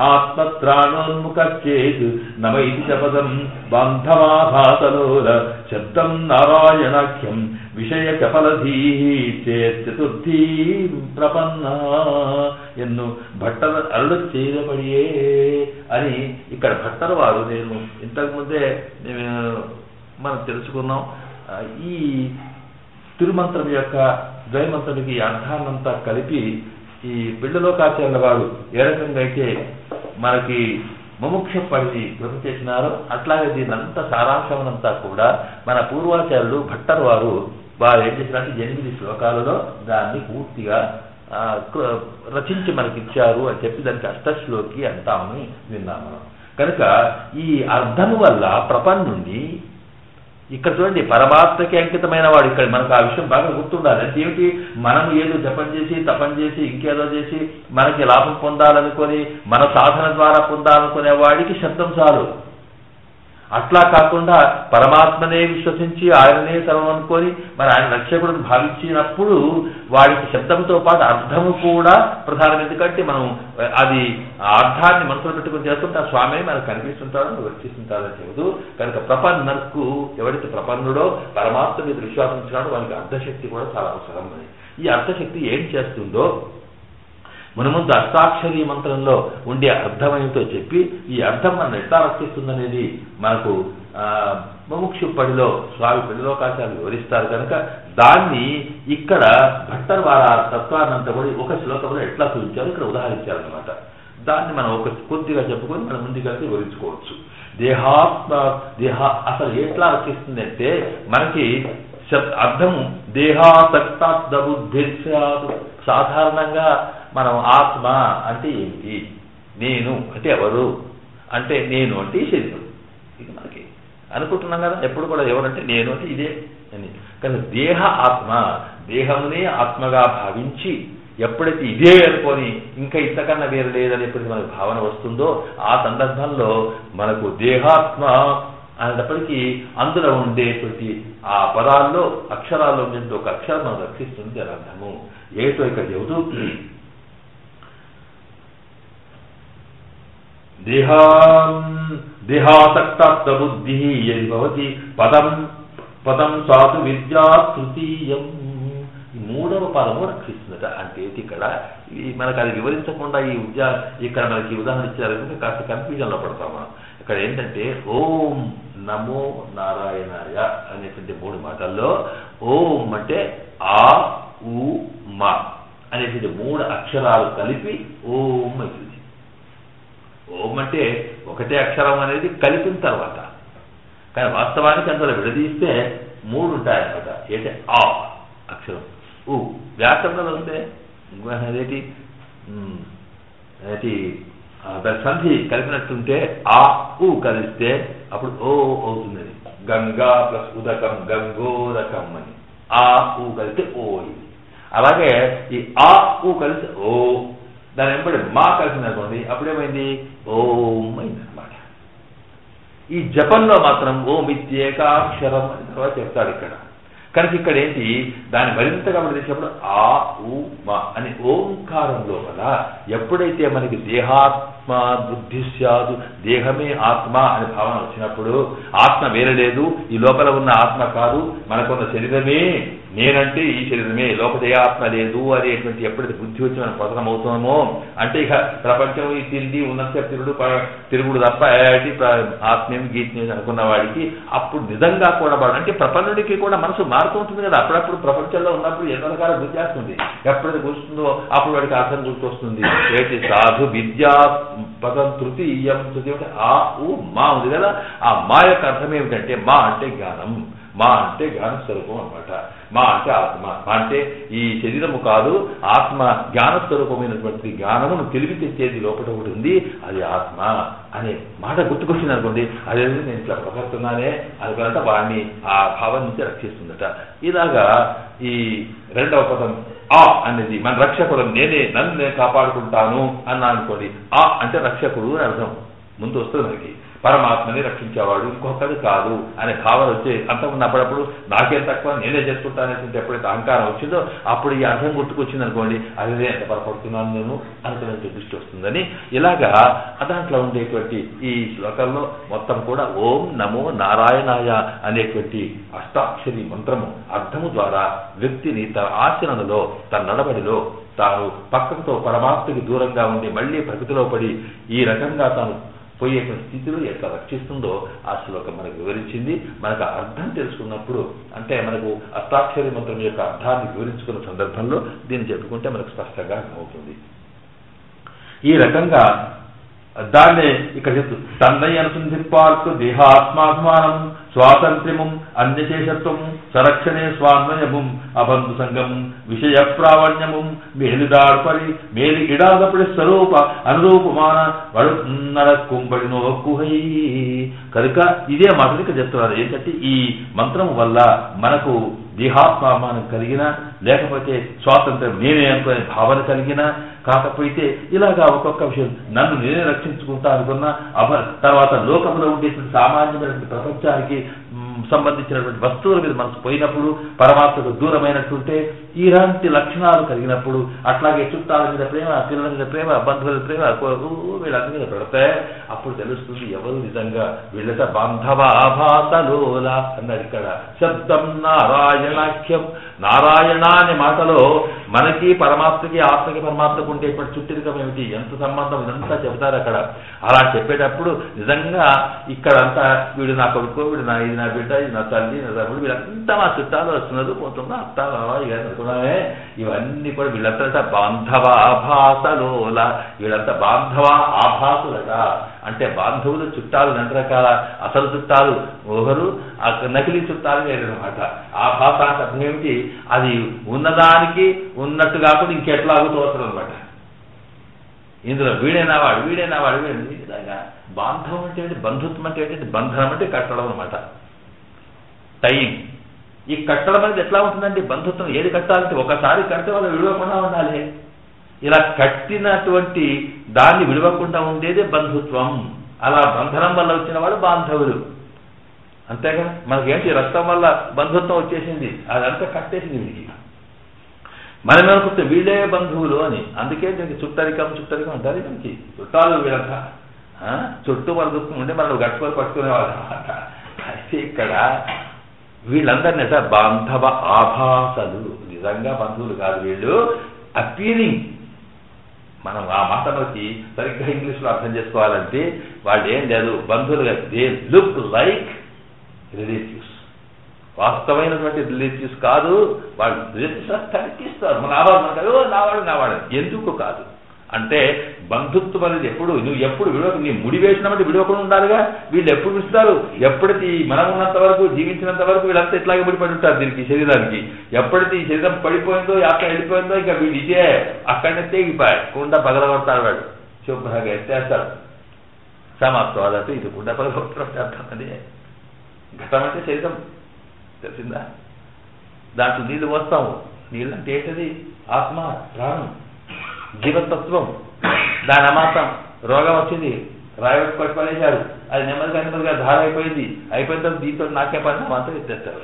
Speaker 1: ఆత్మత్రాణోన్ముఖేత్ నమైతి చ పదం బాంధవాభాసలోల శబ్దం నారాయణాఖ్యం విషయ చపలధీహి చేతుర్థీ ప్రపన్న ఎన్ను భట్టర అరుడు చేయబడియే అని ఇక్కడ భట్టర వారు, నేను ఇంతకుముందే మనం తెలుసుకున్నాం, ఈ తిరుమంత్రం యొక్క ద్వైమంత్రుడికి అర్థాన్నంతా కలిపి ఈ పిల్లలోకాచార్యుల వారు ఏ రకంగా అయితే మనకి ముముక్ష పడిని కృప చేసినారో అట్లాగే దీనంతా సారాంశమనంతా కూడా మన పూర్వాచార్యులు భట్టర్ వారు ఏం చేసినట్టు 8 శ్లోకాలలో దాన్ని పూర్తిగా రచించి మనకిచ్చారు అని చెప్పి దానికి అష్టశ్లోకి అంటామని విన్నాం మనం. కనుక ఈ అర్థము వల్ల ప్రపన్నుండి ఇక్కడ చూడండి, పరమాత్మకి అంకితమైన వాడు. ఇక్కడ మనకు ఆ విషయం బాగా గుర్తుండాలి. అంటే ఏమిటి, మనం ఏదో జపం చేసి తపం చేసి ఇంకేదో చేసి మనకి లాభం పొందాలనుకొని మన సాధన ద్వారా పొందాలనుకునే వాడికి శబ్దం చాలు. అట్లా కాకుండా పరమాత్మనే విశ్వసించి ఆయననే సర్వం అనుకొని మరి ఆయన రక్షకుడిని భావించినప్పుడు వాడికి శబ్దంతో పాటు అర్థము కూడా ప్రధానం. ఎందుకంటే మనం అది అర్థాన్ని మనసులో పెట్టుకుని చేస్తుంటే ఆ స్వామి మనకు కనిపిస్తుంటాడో వర్తిస్తుంటాడని చెబుతూ, కనుక ప్రపన్నకు ఎవరైతే ప్రపన్నుడో పరమాత్మ మీద విశ్వాసం ఇచ్చినాడో వానికి అర్థశక్తి కూడా చాలా అవసరం. ఈ అర్థశక్తి ఏం చేస్తుందో మునుముందు అష్టాక్షరీ మంత్రంలో ఉండే అర్థమేమిటో చెప్పి ఈ అర్థం మనం ఎట్లా రక్షిస్తుందనేది మనకు ముముక్షు పడిలో స్వామి పిల్లలోకాచార్యులు వివరిస్తారు. కనుక దాన్ని ఇక్కడ భట్టర్ వారి తత్వాన్నంతా కూడా ఒక శ్లోకంలో ఎట్లా చూపించారో ఇక్కడ ఉదాహరించారనమాట. దాన్ని మనం ఒక కొద్దిగా చెప్పుకొని మనం ముందుకెళ్తే వివరించుకోవచ్చు. అసలు ఎట్లా రక్షిస్తుంది అంటే మనకి అర్థము దేహాసక్తాబ్ద బుద్ధి. సాధారణంగా మనం ఆత్మ అంటే ఏమిటి, నేను అంటే ఎవరు, అంటే నేను అంటే శరీరం, ఇది మనకి అనుకుంటున్నాం కదా ఎప్పుడు కూడా. ఎవరంటే నేను అంటే ఇదే అని. కానీ దేహ ఆత్మ, దేహమునే ఆత్మగా భావించి ఎప్పుడైతే ఇదే అనుకొని ఇంకా ఇంతకన్నా వేరు లేదని ఎప్పుడైతే మనకు భావన వస్తుందో ఆ సందర్భంలో మనకు దేహాత్మ అనేటప్పటికీ అందులో ఉండేటువంటి ఆ పదాల్లో అక్షరాల్లో ఉండే ఒక అక్షరం మనం రక్షిస్తుంది అని అర్థము. ఏటో ఇక్కడ చెబుతూ దేహాసక్తాప్త బుద్ధి యది భవతి పదం సాధు విద్యా తృతీయం. ఈ 3వ పదము రక్షిస్తుందట. అంటే ఇక్కడ మనకు అది వివరించకుండా ఈ ఇక్కడ మనకి ఉదాహరణ ఇచ్చారు కనుక కాస్త కన్ఫ్యూజన్లో పడతాం మనం. ఇక్కడ ఏంటంటే ఓం నమో నారాయణాయ అనేటువంటి 3 మాటల్లో ఓం అంటే ఆ ఉ మా అనేటువంటి 3 అక్షరాలు కలిపి ఓం అవుతుంది. ఓం అంటే ఒకటే అక్షరం అనేది కలిపిన తర్వాత, కానీ వాస్తవానికి అందులో విడదీస్తే 3 ఉంటాయన్నమాట. ఏంటంటే ఆ అక్షరం, ఊ వ్యాకరణంలో ఉంటే అదేంటి సంధి కలిపినట్టుంటే ఆ ఊ కలిస్తే అప్పుడు ఓ అవుతుంది. గంగా ప్లస్ ఉదకం గంగోదకం అని ఆ ఊ కలిస్తే ఓ ఇది. అలాగే ఈ ఆ ఊ కలిస్తే ఓ, దాని వెంబడి మా కలిసిందనుకోండి అప్పుడేమైంది ఓం అయిందనమాట. ఈ జపంలో మాత్రం ఓం ఇత్యేకాక్షరం అని తర్వాత చెప్తాడు ఇక్కడ. కనుక ఇక్కడ ఏంటి, దాన్ని మరింతగా విడదీసినప్పుడు ఆ ఉ మా అని ఓంకారం లోపల ఎప్పుడైతే మనకి దేహాత్మ బుద్ధి సాదు, దేహమే ఆత్మ అనే భావన వచ్చినప్పుడు ఆత్మ వేరే లేదు, ఈ లోపల ఉన్న ఆత్మ కాదు, మనకున్న శరీరమే నేనంటే ఈ శరీరమే, లోపల ఏ ఆత్మ లేదు అనేటువంటి ఎప్పుడైతే బుద్ధి వచ్చి మనం పతనం అవుతామో అంటే ఇక ప్రపంచం ఈ తిండి ఉన్నంత తిరుగుడు తప్ప ఆత్మీయం గీత్మీయం అనుకున్న వాడికి అప్పుడు నిజంగా కూడా వాడు అంటే ప్రపంచుడికి కూడా మనసు మారుతూ ఉంటుంది కదా. అప్పుడప్పుడు ప్రపంచంలో ఉన్నప్పుడు ఎన్నో రకాల గుర్తు చేస్తుంది. ఎప్పుడైతే గుర్తుందో అప్పుడు వాడికి అర్థం గుర్తొస్తుంది. ఏంటి సాధు విద్యా పదం తృతీయం. తృతీయం అంటే ఆ ఊ మా ఉంది కదా, ఆ మా యొక్క అర్థం ఏమిటంటే మా అంటే జ్ఞానం, మా అంటే జ్ఞానస్వరూపం అనమాట. మా అంటే ఆత్మ. మా అంటే ఈ శరీరము కాదు, ఆత్మ జ్ఞానస్వరూపమైనటువంటి జ్ఞానమును తెలివి తెచ్చేది లోపల ఒకటి ఉంది, అది ఆత్మ అనే మాట గుర్తుకొచ్చింది అనుకోండి. అదే నేను ఇట్లా ప్రవర్తున్నానే అనుకున్నట్ట వాడిని ఆ భావం నుంచి రక్షిస్తుందట. ఇలాగా ఈ రెండవ పదం ఆ అనేది మన రక్షకుడు, నన్ను నేను కాపాడుకుంటాను అన్నా అనుకోండి. ఆ అంటే రక్షకుడు అని అర్థం ముందు వస్తుంది మనకి. పరమాత్మని రక్షించేవాడు, ఇంకొకటి కాదు అనే భావన వచ్చే అంతకుముందు అప్పుడప్పుడు నాకేం తక్కువ నేనే చేసుకుంటానేటువంటి ఎప్పుడైతే అహంకారం వచ్చిందో అప్పుడు ఈ అర్థం గుర్తుకొచ్చింది అనుకోండి, అదే ఎంత పొరపడుతున్నాను నేను అనుకునే దృష్టి వస్తుందని. ఇలాగా దాంట్లో ఉండేటువంటి ఈ శ్లోకంలో మొత్తం కూడా ఓం నమో నారాయణాయ అనేటువంటి అష్టాక్షరి మంత్రము అర్థము ద్వారా వ్యక్తిని తన ఆచరణలో, తన నడవడిలో తాను పక్కతో పరమాత్మకి దూరంగా ఉండి మళ్ళీ ప్రకృతిలో పడి ఈ రకంగా తాను పోయేటువంటి స్థితిలో ఎట్లా రక్షిస్తుందో ఆ శ్లోకం మనకు వివరించింది. మనకు అర్థం తెలుసుకున్నప్పుడు, అంటే మనకు అష్టాక్షరి మంత్రం యొక్క అర్థాన్ని వివరించుకున్న సందర్భంలో దీన్ని చెప్పుకుంటే మనకు స్పష్టంగా అర్థమవుతుంది. ఈ రకంగా దాన్నే ఇక్కడ చెప్తూ తన్నై అనుసంధింపార్కు దేహాత్మాభిమానం స్వాతంత్ర్యము అన్యశేషత్వం సరక్షణే స్వాన్వయము అబంధు సంగము విషయ ప్రావణ్యము మేలుదాడ్పరి మేలు ఇడాదపడి స్వరూప అనురూపమాన వడు నడకుంబడినో కుహై. కనుక ఇదే మాటలు చెప్తున్నారు. ఏంటంటే ఈ మంత్రము వల్ల మనకు దేహాత్మాభిమానం కలిగిన, లేకపోతే స్వాతంత్ర్యం నేనే అనుకునే భావన కలిగిన, కాకపోతే ఇలాగా ఒక్కొక్క విషయం నన్ను నేనే రక్షించుకుంటా అనుకున్నా, తర్వాత లోకంలో ఉండేటువంటి సామాన్యమైనటువంటి ప్రపంచానికి సంబంధించినటువంటి వస్తువుల మీద మనసు పోయినప్పుడు, పరమాత్మకు దూరమైనట్టుంటే, ఇలాంటి లక్షణాలు కలిగినప్పుడు, అట్లాగే చుట్టాల మీద ప్రేమ, పిల్లల మీద ప్రేమ, బంధువుల ప్రేమ వీళ్ళందరి మీద పడితే అప్పుడు తెలుస్తుంది ఎవరు నిజంగా వీళ్ళట బాంధవాభాసలోల అన్నారు. ఇక్కడ శబ్దం నారాయణాఖ్యం, నారాయణ అనే మాటలో మనకి పరమాత్మకి, ఆత్మకి పరమాత్మకు ఉండేటువంటి చుట్టిరికం ఏమిటి, ఎంత సంబంధం, ఇదంతా చెబుతారు అక్కడ. అలా చెప్పేటప్పుడు నిజంగా ఇక్కడంతా వీడు నా కొడుకు, వీడు నా ఇది నా బిడ్డ, ఇది నా తల్లి, నా తమ్ముడు, వీళ్ళంతా మా చుట్టాలు వస్తున్నారు పోతున్నా అత్త ఇక అనుకున్నామే. ఇవన్నీ కూడా వీళ్ళంతా బాంధవ ఆభాసలోల, వీళ్ళంతా బాంధవ ఆభాసులట. అంటే బాంధవులు చుట్టాలు రెండు రకాల, అసలు చుట్టాలు ఒకరు, నకిలీ చుట్టాలు వేరనమాట. ఆభాస అంటే అర్థం ఏమిటి, అది ఉన్నదానికి ఉన్నట్టు కాకుండా ఇంకెట్లాగూ తోచడం అనమాట. ఇందులో వీడైనా వాడు వీడైనా బాంధవం అంటే ఏంటి, బంధుత్వం అంటే ఏంటంటే బంధనం అంటే కట్టడం అనమాట. టైం ఈ కట్టడం అనేది ఎట్లా ఉంటుందండి, బంధుత్వం ఏది కట్టాలంటే ఒకసారి కడితే వాళ్ళు విడవకుండా ఉండాలి. ఇలా కట్టినటువంటి దాన్ని విడవకుండా ఉండేదే బంధుత్వం. అలా బంధనం వల్ల వచ్చిన వాడు బాంధవులు. అంతేగా మనకేంటి రక్తం వల్ల బంధుత్వం వచ్చేసింది, అదంతా కట్టేసింది వీడికి. మనం అనుకుంటే వీళ్ళే బంధువులు అని. అందుకే దీనికి చుట్టరికం అంటారు. మనకి చుట్టాలు వీళ్ళంతా చుట్టూ మన దుఃఖం ఉంటే మనం గట్టుకొని పట్టుకునేవాళ్ళు అనమాట. అయితే ఇక్కడ వీళ్ళందరినీ బాంధవ ఆభాసలు, నిజంగా బంధువులు కాదు వీళ్ళు, అపీరింగ్. మనం ఆ మాట మనకి సరిగ్గా ఇంగ్లీష్లో అర్థం చేసుకోవాలంటే వాళ్ళు ఏం లేదు బంధువులుగా, దే లుక్ లైక్ రిలేటివ్స్. వాస్తవమైనటువంటి రిలేటివ్స్ కాదు వాళ్ళు. రిలేటివ్స్ తగ్గిస్తారు, మన ఆవాడు నావాడు ఎందుకు కాదు అంటే బంధుత్వం అనేది ఎప్పుడు నువ్వు ఎప్పుడు విడవ, నీ ముడి వేసినామంటే విడవకుండా ఉండాలిగా. వీళ్ళు ఎప్పుడు విడుస్తారు, ఎప్పుడైతే మనం ఉన్నంత వరకు, జీవించినంత వరకు వీళ్ళంతా ఇట్లాగే ముడిపడి ఉంటారు దీనికి, శరీరానికి. ఎప్పుడైతే ఈ శరీరం పడిపోయిందో, అక్కడ వెళ్ళిపోయిందో ఇంకా వీళ్ళు ఇదే అక్కడనే తెగిపోయి కుండ పగలగొడతాడు వాడు, శుభ్రంగా ఎత్తేస్తాడు. సమాప్తం అదంటే ఇది కుండ పగలగొట్టడం అర్థం. అది ఘటం అంటే శరీరం, తెలిసిందా? దాంట్లో నీళ్లు పోస్తాము. నీళ్ళు అంటే ఏంటది, ఆత్మ, ప్రాణం, జీవతత్వం. దాని అమాసం రోగం వచ్చింది, రాయబట్టి పట్టుపడేశారు, అది నెమ్మదిగా ధార అయిపోయిన తర్వాత దీంతో నాకే పని మాత్రం ఎత్తేస్తారు.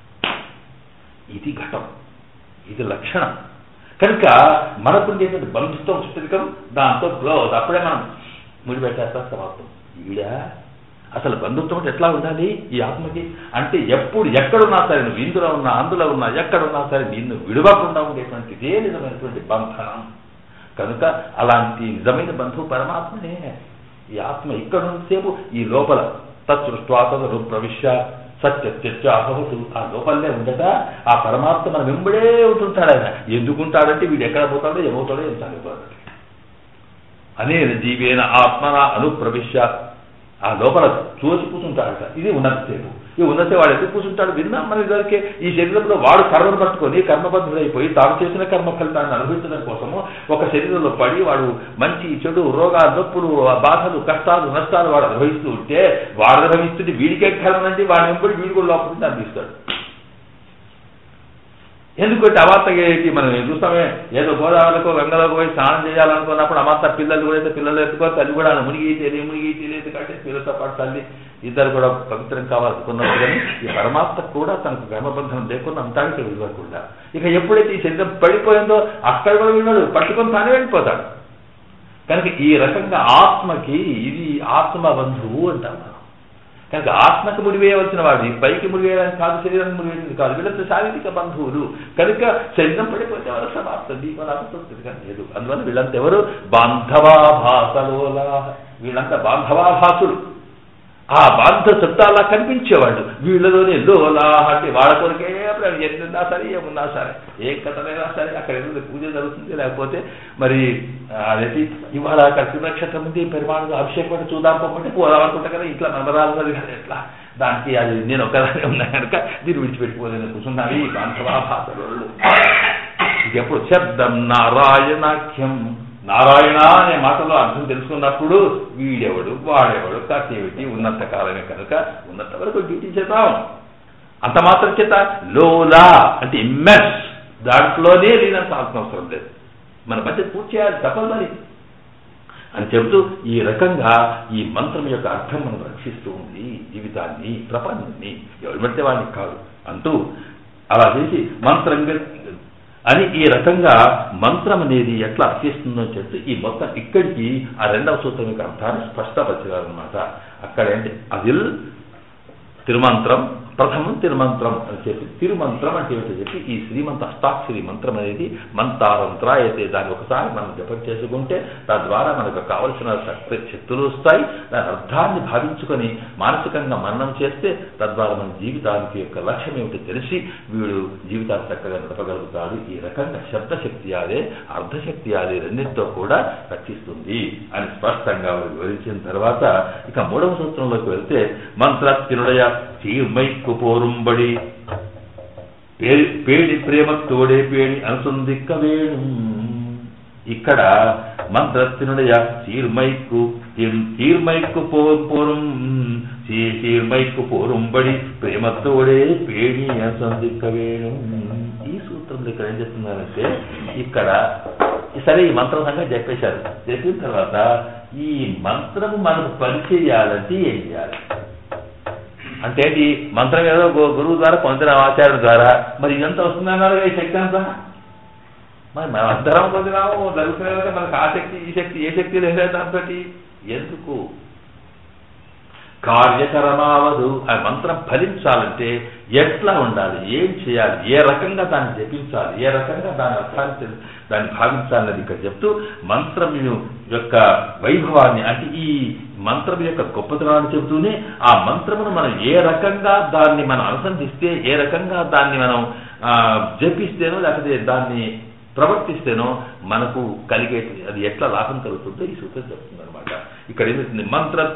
Speaker 1: ఇది ఘటం, ఇది లక్షణం. కనుక మనకు ఉండేటువంటి బంధుత్వం చుట్టరికం దాంతో క్లోజ్. అప్పుడే మనం ముడిపెట్టేస్తాం, సమాప్తం. ఈడా అసలు బంధుత్వం అంటే ఎట్లా ఉండాలి ఈ ఆత్మకి అంటే, ఎప్పుడు ఎక్కడున్నా సరే, నువ్వు ఇందులో ఉన్నా అందులో ఉన్నా ఎక్కడున్నా సరే నిన్ను విడవకుండా ఉండేటువంటి ఇదే నిజమైనటువంటి బంధనం. కనుక అలాంటి నిజమైన బంధువు పరమాత్మనే. ఈ ఆత్మ ఇక్కడ ఉన్నసేపు ఈ లోపల తత్సృష్ట్వాతరు ప్రవిశ్య సత్యత్యహవతు, ఆ లోపలనే ఉండట ఆ పరమాత్మ మన వెంబడే ఉంటుంటాడు. ఆయన ఎందుకుంటాడంటే వీడు ఎక్కడ పోతాడో ఏమవుతాడో ఏం సాగిపోతాడు. అనేన జీవేన ఆత్మన అనుప్రవిశ్య, ఆ లోపల చూసి కూర్చుంటాడట. ఇది ఉన్నంతసేపు. ఈ ఉన్నతే వాడు ఎందుకు కూర్చుంటాడు? విన్నాం మన ఇద్దరికే. ఈ శరీరంలో వాడు కర్మను పట్టుకొని కర్మబద్ధుడైపోయి తాను చేసిన కర్మ ఫలితాన్ని అనుభవించడం కోసము ఒక శరీరంలో పడి వాడు మంచి చెడు రోగాలు నొప్పులు బాధలు కష్టాలు నష్టాలు వాడు అనుభవిస్తూ ఉంటే వాడు అనుభవిస్తుంటే వీడికే కర్మనండి వాడు వెంబడి వీడు కూడా లోపలికి అనిపిస్తాడు. ఎందుకంటే అమార్తకి మనం చూస్తామే, ఏదో గోదావరికో గంగలోకి పోయి స్నానం చేయాలనుకున్నప్పుడు అమార్త పిల్లలు కూడా అయితే పిల్లలు ఎత్తుకో తల్లి కూడా మునిగి తెలియదు కంటే పిల్లలతో పాటు తల్లి ఇద్దరు కూడా పవిత్రం కావాలనుకున్నప్పుడు కానీ ఈ పరమాత్మ కూడా తనకు కర్మబంధనం లేకుండా అంతానికి వెళ్ళకుండా ఇక ఎప్పుడైతే ఈ శరీరం పడిపోయిందో అక్కడ కూడా వీళ్ళు పట్టుకొని తానే వెళ్ళిపోతాడు. కనుక ఈ రకంగా ఆత్మకి ఇది ఆత్మబంధువు అంటాం. కనుక ఆత్మకు ముడివేయవలసిన వాడు పైకి ముడివేయడానికి కాదు, శరీరానికి ముడివేసింది కాదు. వీళ్ళంతా శారీరక బంధువులు. కనుక శరీరం పడిపోతే వాళ్ళ సమాప్తి వాళ్ళ అసంతృప్తిగా లేదు. అందువల్ల వీళ్ళంతా ఎవరు? బాంధవాభాసలోలా. వీళ్ళంతా బాంధవాభాసులు. ఆ బాంధ చుట్టాలా కనిపించేవాళ్ళు. వీళ్ళలోనే లోలా అంటే వాళ్ళ కొరకే ఎన్నున్నా సరే ఏమున్నా సరే ఏ కథనైనా సరే అక్కడ ఏదో పూజ జరుగుతుంది. లేకపోతే మరి అదేంటి ఇవాళ అక్కడ నక్షత్రం ఉంది పెరుమాణుగా అభిషేకం చూద్దాం పోతే పోదామనుకుంటా కదా, ఇట్లా నమ్మరాలన్నది కదా, ఎట్లా దానికి అది నేను ఒక్కదానే ఉన్నా కనుక దీన్ని విడిచిపెట్టిపోలేని కూర్చున్నావి బాంధవాభాసలు. ఇది ఎప్పుడు శబ్దం నారాయణాఖ్యం. నారాయణ అనే మాటలో అర్థం తెలుసుకున్నప్పుడు వీడెవడు వాడెవడు కాసేమిటి ఉన్నంత కాలమే కనుక ఉన్నంత వరకు డ్యూటీ చేద్దాం. అంత మాత్రం చేత లోలా అంటే ఇమ్మెస్ దాంట్లోనే లీనం కావాల్సిన అవసరం లేదు. మన మధ్య పూర్తి చేయాలి తప్పదు మరి అని చెబుతూ ఈ రకంగా ఈ మంత్రం యొక్క అర్థం మనం రక్షిస్తూ ఉంది జీవితాన్ని, ప్రపంచాన్ని. ఎవరు పడితే వాడిని కాదు అంటూ అలా చేసి మంత్రంగా అని ఈ రకంగా మంత్రం అనేది ఎట్లా అర్థిస్తుందో చెప్తూ ఈ మొత్తం ఇక్కడికి ఆ రెండవ సూత్రం యొక్క అర్థాన్ని స్పష్టపరిచారనమాట. అక్కడ ఏంటి అదిల్ తిరుమంత్రం, ప్రథమం తిరుమంత్రం అని చెప్పి తిరుమంత్రం అంటే ఏమిటో చెప్పి ఈ శ్రీమంత అష్టాక్షరి మంత్రం అనేది మంతారంత్ర అయితే దాన్ని ఒకసారి మనం జపం చేసుకుంటే తద్వారా మనకు కావలసిన శక్తులు వస్తాయి. దాని అర్థాన్ని భావించుకొని మానసికంగా మననం చేస్తే తద్వారా మన జీవితానికి యొక్క లక్ష్యం ఏమిటో తెలిసి వీడు జీవితాన్ని చక్కగా నడపగలుగుతాడు. ఈ రకంగా శబ్దశక్తి అదే అర్ధశక్తి అదే రెండింటితో కూడా రక్షిస్తుంది అని స్పష్టంగా వివరించిన తర్వాత ఇక మూడవ సూత్రంలోకి వెళ్తే మంత్రత్తినుడయ చీర్మైక్కు పోరుంబడి పేడి ప్రేమతోడే పేడి అనుసంధిక్క వేణు. ఇక్కడ మంత్రత్తినుడయ చీర్మైక్కు పోరుం చీర్మైక్కు పోరుంబడి ప్రేమతోడే పేడి అనుసంధిక్క వేణు. ఈ సూత్రంలో ఇక్కడ ఏం చెప్తున్నారంటే ఇక్కడ సరే ఈ మంత్రం సంగతి చెప్పేశారు. చెప్పిన తర్వాత ఈ మంత్రము మనకు పనిచేయాలంటే ఏం చేయాలి అంటే ఈ మంత్రం ఏదో గురువు ద్వారా పొందిన ఆచార్యుల ద్వారా మరి ఇదంతా వస్తుందన్నారు ఈ శక్తి అంతా. మరి మనం అందరం పొందినాము జరుగుతున్న మనకు ఆ శక్తి ఈ శక్తి ఏ శక్తి లేదా దాంతో ఎందుకు కార్యకరమావదు. ఆ మంత్రం ఫలించాలంటే ఎట్లా ఉండాలి, ఏం చేయాలి, ఏ రకంగా దాన్ని జపించాలి, ఏ రకంగా దాని అర్థాన్ని దాన్ని భావించాలన్నది ఇక్కడ చెప్తూ మంత్రం యొక్క వైభవాన్ని అంటే ఈ మంత్రం యొక్క గొప్పతనాన్ని చెబుతూనే ఆ మంత్రమును మనం ఏ రకంగా దాన్ని మనం అనుసంధిస్తే ఏ రకంగా దాన్ని మనం జపిస్తేనో లేకపోతే దాన్ని ప్రవర్తిస్తేనో మనకు కలిగే అది ఎట్లా లాభం కలుగుతుందో ఈ సూత్రం చెప్తుంది అనమాట. ఇక్కడ ఏమవుతుంది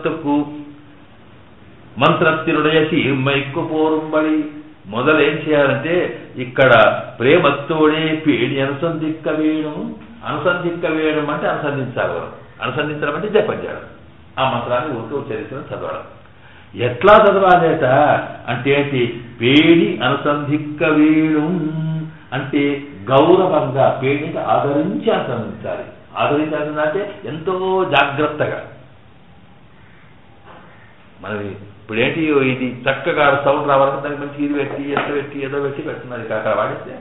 Speaker 1: మంత్రత్తినుడయ చీర్మైక్కు పోరుంబడి మొదలు ఏం చేయాలంటే ఇక్కడ ప్రేమతోడే పేడి అనుసంధిక్క వేయడం. అనుసంధిక్క వేయడం అంటే అనుసంధించాలి. మనం అనుసంధించడం అంటే జపం చేయడం. ఆ మంత్రాన్ని ఉచ్చరించడం చదవడం. ఎట్లా చదవాలేట అంటే ఏంటి పేడి అనుసంధిక్క వేయడం అంటే గౌరవంగా పేడిని ఆదరించి అనుసంధించాలి. ఆదరించాలంటే ఎంతో జాగ్రత్తగా మనది ఇప్పుడేంటి ఇది చక్కగా సౌండ్ రావాలంటే దానికి మంచి ఇది పెట్టి ఏదో పెట్టి పెడుతున్నారు అక్కడ వాడిస్తే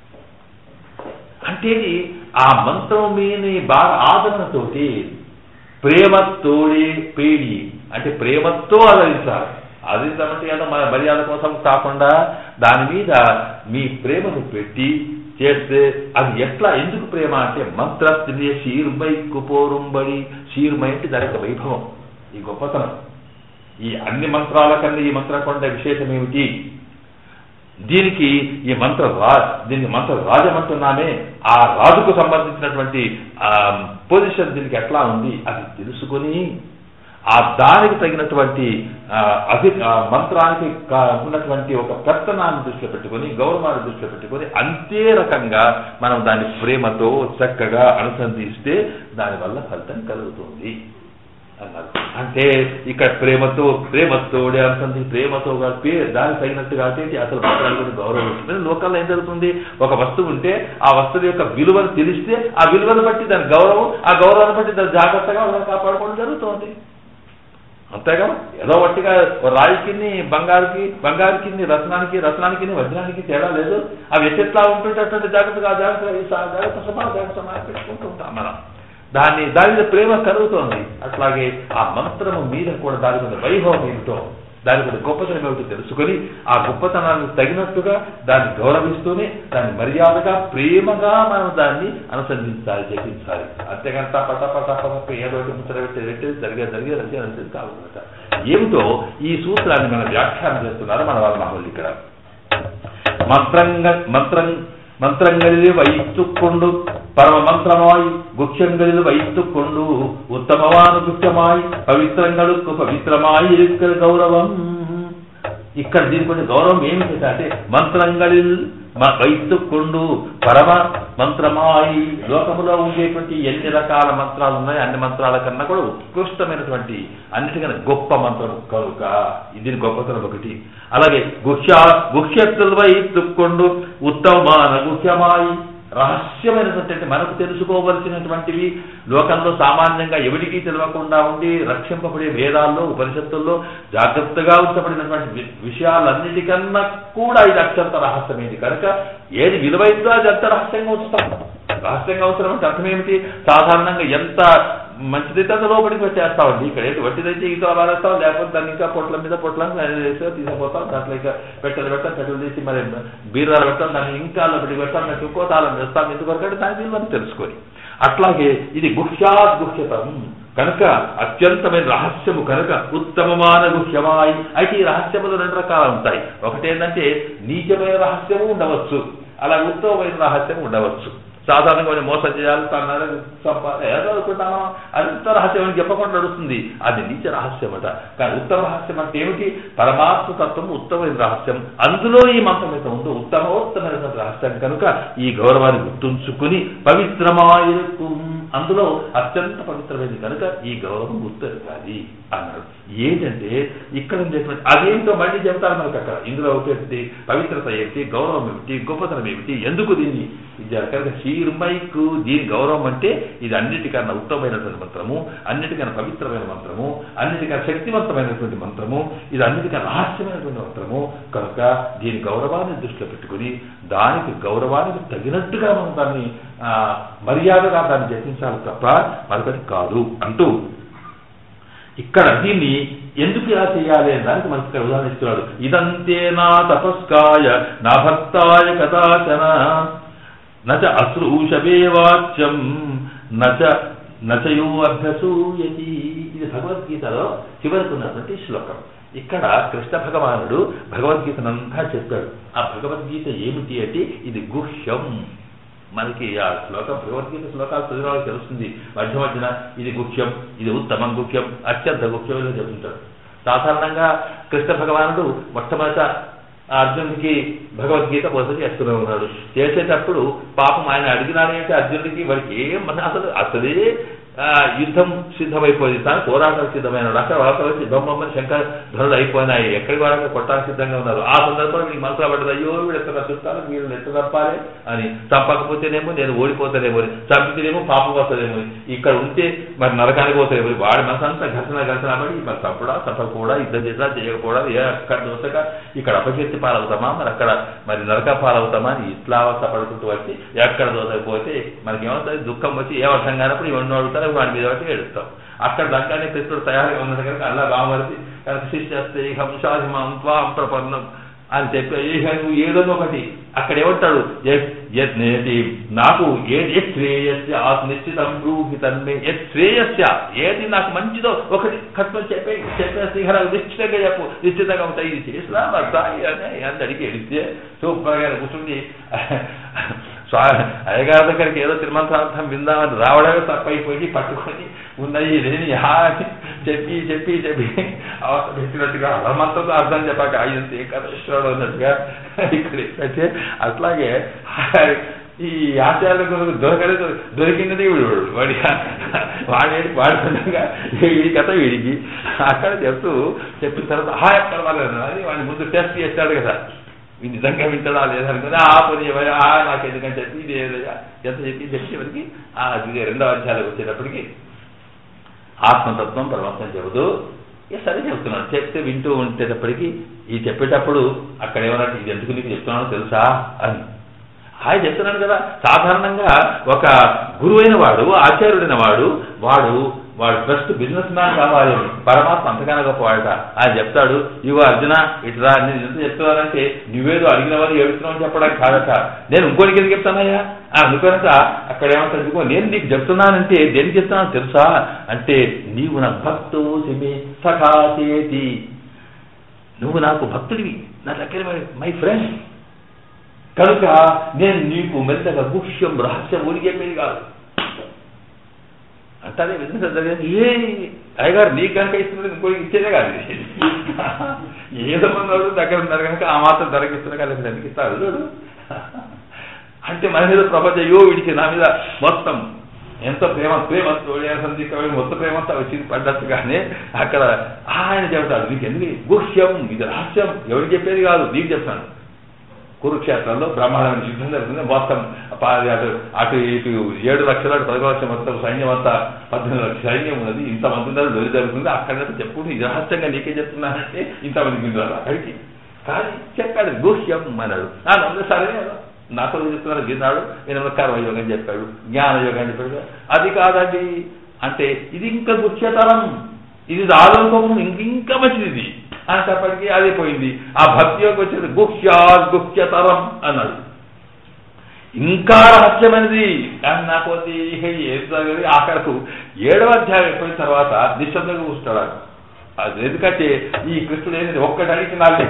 Speaker 1: అంటే ఆ మంత్రం మీద బాగా ఆదరణతోటి ప్రేమతోడే పేడి అంటే ప్రేమతో ఆదరించాలి. ఆదరించాలంటే ఏదో మన మర్యాద కోసం కాకుండా దాని మీద మీ ప్రేమను పెట్టి చేస్తే అది ఎట్లా ఎందుకు ప్రేమ అంటే మంత్రత్తినుడయ చీర్మైక్కు పోరుంబడి. చీర్మై అంటే దాని యొక్క వైభవం, ఈ గొప్పతనం. ఈ అన్ని మంత్రాల కన్నా ఈ మంత్రం కొండ విశేషం ఏమిటి? దీనికి ఈ దీనికి మంత్ర రాజమంటున్నామే ఆ రాజుకు సంబంధించినటువంటి పొజిషన్ దీనికి ఎట్లా ఉంది అది తెలుసుకుని ఆ దానికి తగినటువంటి మంత్రానికి ఉన్నటువంటి ఒక పెత్తనాన్ని దృష్టిలో పెట్టుకొని గౌరవాన్ని దృష్టిలో పెట్టుకొని అంతే రకంగా మనం దాన్ని ప్రేమతో చక్కగా అనుసంధిస్తే దానివల్ల ఫలితం కలుగుతుంది అన్నారు. అంటే ఇక్కడ ప్రేమతోడే అనుసంధి ప్రేమతో దానికి తగినట్టుగా అంటే అసలు మంత్రాలు గౌరవం ఉంటుంది. లోకల్లో ఏం జరుగుతుంది, ఒక వస్తువు ఉంటే ఆ వస్తువు యొక్క విలువను తెలిస్తే ఆ విలువను బట్టి దాని గౌరవం, ఆ గౌరవాన్ని బట్టి దాన్ని జాగ్రత్తగా కాపాడుకోవడం జరుగుతుంది. అంతేగా ఏదో వట్టిగా రాయికి బంగారుకి రత్నానికి వజ్రానికి తేడా లేదు. అవి ఎట్లా ఉంటుంటే అటువంటి జాగ్రత్త సమాధానం పెట్టుకుంటూ ఉంటాం మనం. దాని మీద ప్రేమ కలుగుతోంది. అట్లాగే ఆ మంత్రము మీద కూడా దాని మీద వైభవం ఏమిటో, దాని మీద గొప్పతనం ఏమిటో తెలుసుకొని ఆ గొప్పతనానికి తగినట్టుగా దాన్ని గౌరవిస్తూనే దాన్ని మర్యాదగా ప్రేమగా మనం దాన్ని అనుసంధించాలి, జపించాలి. అంతేగాని పట ఏదో ముచ్చట పెట్టేది జరిగేది కాకుండా ఏమిటో ఈ సూత్రాన్ని మనం వ్యాఖ్యానం చేస్తున్నారు మన వాళ్ళ మహోళ్ళు. ఇక్కడ ಮಂತ್ರங்களிൽ വഹിച്ചുകൊണ്ടു പരമമന്ത്രമായി ഗുഹ്യങ്ങളിൽ വഹിച്ചുകൊണ്ടു ഉത്തമവാന് ഗുഹ്യമായി పవిత్రంగలకు పవిత్రമായി ఇరుక్కల గౌరవం. ఇక్కడ దీని కొంచెం గౌరవం ఏమిటి అంటే మంత్రంగళిల్ వైతుక్కుండు పరమ మంత్రమాయి. లోకములో ఉండేటువంటి ఎన్ని రకాల మంత్రాలు ఉన్నాయి అన్ని మంత్రాల కన్నా కూడా ఉత్కృష్టమైనటువంటి అన్నిటికన్నా గొప్ప మంత్రం కనుక దీని గొప్పతనం ఒకటి. అలాగే గుహ్యత్తులు వైతుక్కుండు ఉత్తమాన గుహ్యమాయి. రహస్యమైనటువంటి మనకు తెలుసుకోవలసినటువంటివి లోకంలో సామాన్యంగా ఎవరికీ తెలియకుండా ఉండి రక్షింపబడే వేదాల్లో ఉపనిషత్తుల్లో జాగ్రత్తగా ఉంచబడినటువంటి విషయాలన్నిటికన్నా కూడా ఇది అత్యంత రహస్యమైంది కనుక ఏది విలువైందో అది అంత రహస్యంగా ఉంచుతాం. రహస్యంగా ఉంచడం అంటే అర్థం ఏమిటి, సాధారణంగా ఎంత మంచిదైతే అంత లోపలికి వచ్చేస్తామండి. ఇక్కడ ఏంటి వట్టిదైతే ఈతో వారేస్తాం, లేకపోతే దాన్ని ఇంకా పొట్ల మీద తీసుకుపోతాం, దాంట్లో ఇంకా పెట్టెలు తీసి మరి బీరాలు పెడతాం, దాన్ని ఇంకా లోపలికి పెడతాం, నాకు ఇంకో తాళం వేస్తాం. ఎందుకొరకంటే దాని విలువని తెలుసుకొని. అట్లాగే ఇది గుహ్యాద్గుహ్యతం కనుక అత్యంతమైన రహస్యము కనుక ఉత్తమమైన గుహ్యమాయి. అయితే ఈ రహస్యములు రెండు రకాలు ఉంటాయి. ఒకటేంటంటే నీచమైన రహస్యము ఉండవచ్చు, అలా ఉత్తమమైన రహస్యం ఉండవచ్చు. సాధారణంగా మోసం చేయాలి ఏదో అనుకుంటామో అంత రహస్యం అని చెప్పకుండా నడుస్తుంది, అది నీచ రహస్యం అట. కానీ ఉత్తమ రహస్యం అంటే ఏమిటి, పరమాత్మ తత్వం ఉత్తమైన రహస్యం. అందులో ఈ మంత్రం మీద ఉంది ఉత్తమోత్తమైనటువంటి రహస్యం కనుక ఈ గౌరవాన్ని గుర్తుంచుకుని పవిత్రమాయకు అందులో అత్యంత పవిత్రమైనది కనుక ఈ గౌరవం గుర్తెరగాలి అన్నాడు. ఏంటంటే ఇక్కడ అదేంటో మళ్ళీ చెప్తారు మనకు అక్కడ. ఇందులో ఒకటి పవిత్రత ఏమిటి, గౌరవం ఏమిటి, గొప్పతనం ఏమిటి, ఎందుకు దీన్ని కనుక శీర్మైకు దీని గౌరవం అంటే ఇది అన్నిటికన్నా ఉత్తమమైనటువంటి మంత్రము, అన్నిటికన్నా పవిత్రమైన మంత్రము, అన్నిటికన్నా శక్తివంతమైనటువంటి మంత్రము, ఇది అన్నిటికన్నా రహస్యమైనటువంటి మంత్రము కనుక దీని గౌరవాన్ని దృష్టిలో పెట్టుకుని దానికి గౌరవానికి తగినట్టుగా మనం దాన్ని మర్యాదగా దాన్ని జపించాలి తప్ప మరొకటి కాదు అంటూ ఇక్కడ దీన్ని ఎందుకు ఇలా చేయాలి అని దానికి మనకి ఇక్కడ ఉదాహరణ ఇస్తున్నాడు. ఇదంతే నా తపస్కాయ నా భక్తాయ కదాచన నచ అశ్రూషవే వాచ్యం నచయో అభ్యసూయతి. ఇది భగవద్గీతలో చివరికున్నటువంటి శ్లోకం. ఇక్కడ కృష్ణ భగవానుడు భగవద్గీతనంతా చెప్పాడు. ఆ భగవద్గీత ఏమిటి అంటే ఇది గుహ్యం. మనకి ఆ శ్లోకం భగవద్గీత శ్లోకాలు చదివిన తెలుస్తుంది. మధ్య మధ్యన ఇది గుహ్యం, ఇది ఉత్తమం గుహ్యం, అత్యంత గుహ్యం చెబుతుంటాడు. సాధారణంగా కృష్ణ భగవానుడు మొట్టమొదట అర్జునుడికి భగవద్గీత బోధన చేస్తూనే ఉన్నాడు. చేసేటప్పుడు పాపం ఆయన అడిగినాడంటే అర్జునుడికి వాడికి అసలే యుద్ధం సిద్ధమైపోయింది, తాను పోరాటం సిద్ధమైన అక్కడ సిద్ధమ్మని శంకర ధనుడు అయిపోయినాయి, ఎక్కడికి వాళ్ళకి కొట్టానికి సిద్ధంగా ఉన్నారు. ఆ సందర్భంలో మీకు మనసులో పడ్డది, అయ్యో వీడు ఎక్కడ చూస్తాను, వీళ్ళు ఎట్లా తప్పాలి అని, చంపకపోతేనేమో నేను ఓడిపోతానేమో, చంపితేనేమో పాపం వస్తుందేమో, ఇక్కడ ఉంటే మరి నరకానికి పోతాయేమో, వాడి మనసు అంతా ఘర్షణ పడి మరి తప్పుడా తప్పకూడా యుద్ధం చేసినా చేయకపోవడా ఎక్కడ దోసక ఇక్కడ అపకీర్తి పాలవుతామా, మరి అక్కడ మరి నరక పాలవుతామా అని ఇట్లా పడుకుంటూ వచ్చి ఎక్కడ దోసకపోతే మనకి ఏమవుతుంది, దుఃఖం వచ్చి ఏ అర్థం కానప్పుడు ఇవన్నీ అడుగుతారు, వాడి మీద బట్టి ఏడుస్తాం. అక్కడ దాకానే కృష్ణుడు తయారుగా ఉన్నాడు కనుక అలా బామరిది కనుక శిష్యస్తే హంసాహిమాం త్వాం ప్రపన్నం అని చెప్పి నువ్వు ఏదోనో ఒకటి అక్కడ ఏమంటాడు, నాకు ఏది శ్రేయస్య నిశ్చితం బ్రూహి తన్మే శ్రేయస్య ఏది నాకు మంచిదో ఒకటి కట్టుకొని చెప్పే శ్రీహరాలు నిశ్చితంగా చెప్పు, నిశ్చితంగా ఉంటాయి, ఇది చేసినా వర్తాయి అని అడిగి ఎడితే సూపర్గా కూర్చుండి అయ్యగారి దగ్గరికి ఏదో తిరుమంత్రార్థం విందామని రావడమే తప్పైపోయి పట్టుకొని ఉన్నాయి లేని అని చెప్పి చెప్పి చెప్పి అవస్థ పెట్టినట్టుగా మంత్రంతో అర్థం చెప్పాక అయ్యింది ఏకాదశ్వరుడు అన్నట్టుగా ఇక్కడ అయితే అట్లాగే ఈ ఆచార్యులకు దొరికినది వాడి వాడుతుండగా వీడి కథ వీడికి అక్కడ చెప్పిన తర్వాత ఎక్కడ వాళ్ళని అది వాడిని ముందు టెస్ట్ చేస్తాడు కదా వీడు నిజంగా వింటాడా లేదనుకుని పని నాకు ఎందుకంటే చెప్పి ఇది ఎంత చెప్పేవరికి రెండవ అధ్యాయాలకు వచ్చేటప్పటికి ఆత్మతత్వం పరమాత్మ చెబుతూ సరే చెప్తున్నాడు. చెప్తే వింటూ ఉండేటప్పటికి ఈ చెప్పేటప్పుడు అక్కడ ఏమన్నట్టు ఇది ఎందుకు నీకు చెప్తున్నానో తెలుసా అని ఆయన చెప్తున్నాడు కదా. సాధారణంగా ఒక గురువైన వాడు ఆచార్యుడైన వాడు బెస్ట్ బిజినెస్ మ్యాన్ కావాలి. పరమాత్మ అంతగానో గొప్పవాడట. ఆయన చెప్తాడు ఇవో అర్జున ఇట్లా నేను ఎంత చెప్తున్నానంటే నువ్వేదో అడిగిన వారు ఏడుస్తున్నావు చెప్పడానికి కాదట. నేను ఇంకోటికి ఎందుకు చెప్తానయ్యా అందుకనక అక్కడ ఏమంటాడు ఇంకో నేను నీకు చెప్తున్నానంటే దేనికి చెప్తున్నాను తెలుసా అంటే నీవు నా భక్తోసిమి సఖాసేతి, నువ్వు నాకు భక్తుడివి, నా దగ్గర మై ఫ్రెండ్, కనుక నేను నీకు మెల్లగా గుహ్యం రహస్యం ఊరికి చెప్పేది కాదు అంటానే బిజినెస్ ఏ అయ్యగారు నీకు కనుక ఇస్తున్నది ఇంకోటి ఇచ్చేదే కాదు. ఏదో ఉన్నాడు దగ్గర ఉన్నారు కనుక ఆ మాత్రం ధరకి ఇస్తున్నా కదా ఎందుకు ఇస్తాడు చూడు అంటే మన మీద ప్రపంచయో వీడికి నా మీద మొత్తం ఎంతో సంధికమైన మొత్తం ప్రేమంతా వచ్చింది పడ్డట్టుగానే అక్కడ ఆయన చెబుతాడు నీకు ఎందుకు గుహ్యం ఇది రహస్యం ఎవరికి చెప్పేది కాదు నీకు చెప్తాను. కురుక్షేత్రంలో బ్రహ్మాండమైన యుద్ధం జరుగుతుంది. మొత్తం అటు ఇటు 7 లక్షల 10 లక్షల మొత్తం సైన్యం అంతా 18 లక్షల సైన్యం ఉన్నది. ఇంతమంది ఉన్నారు దొరి జరుగుతుంది. అక్కడ చెప్పుకుంటే ఇది రహస్యంగా నీకే చెప్తున్నానంటే ఇంతమంది వింటున్నారు అక్కడికి కానీ చెప్పాడు గుహ్యం అన్నాడు. సరే నాతో చెప్తున్నారు విన్నాడు. నేను కర్మయోగం చెప్పాడు, జ్ఞానయోగం చెప్పాడు. అది కాదండి అంటే ఇది ఇంకా గుహ్యతరం, ఇది ఆలోకము ఇంకా మంచిది ఇది అనేటప్పటికీ అదే పోయింది. ఆ భక్తిలోకి వచ్చేది గుహ్యతరం అన్నాడు. ఇంకా రహస్యమైనది కానీ నాకు ఏం చదివి ఆఖరకు 7వ అధ్యాయం అయిపోయిన తర్వాత నిశ్శబ్దంగా కూర్చున్నాడు. అది ఎందుకంటే ఈ కృష్ణుడు ఏంటి ఒక్కటి అడిగి నాకు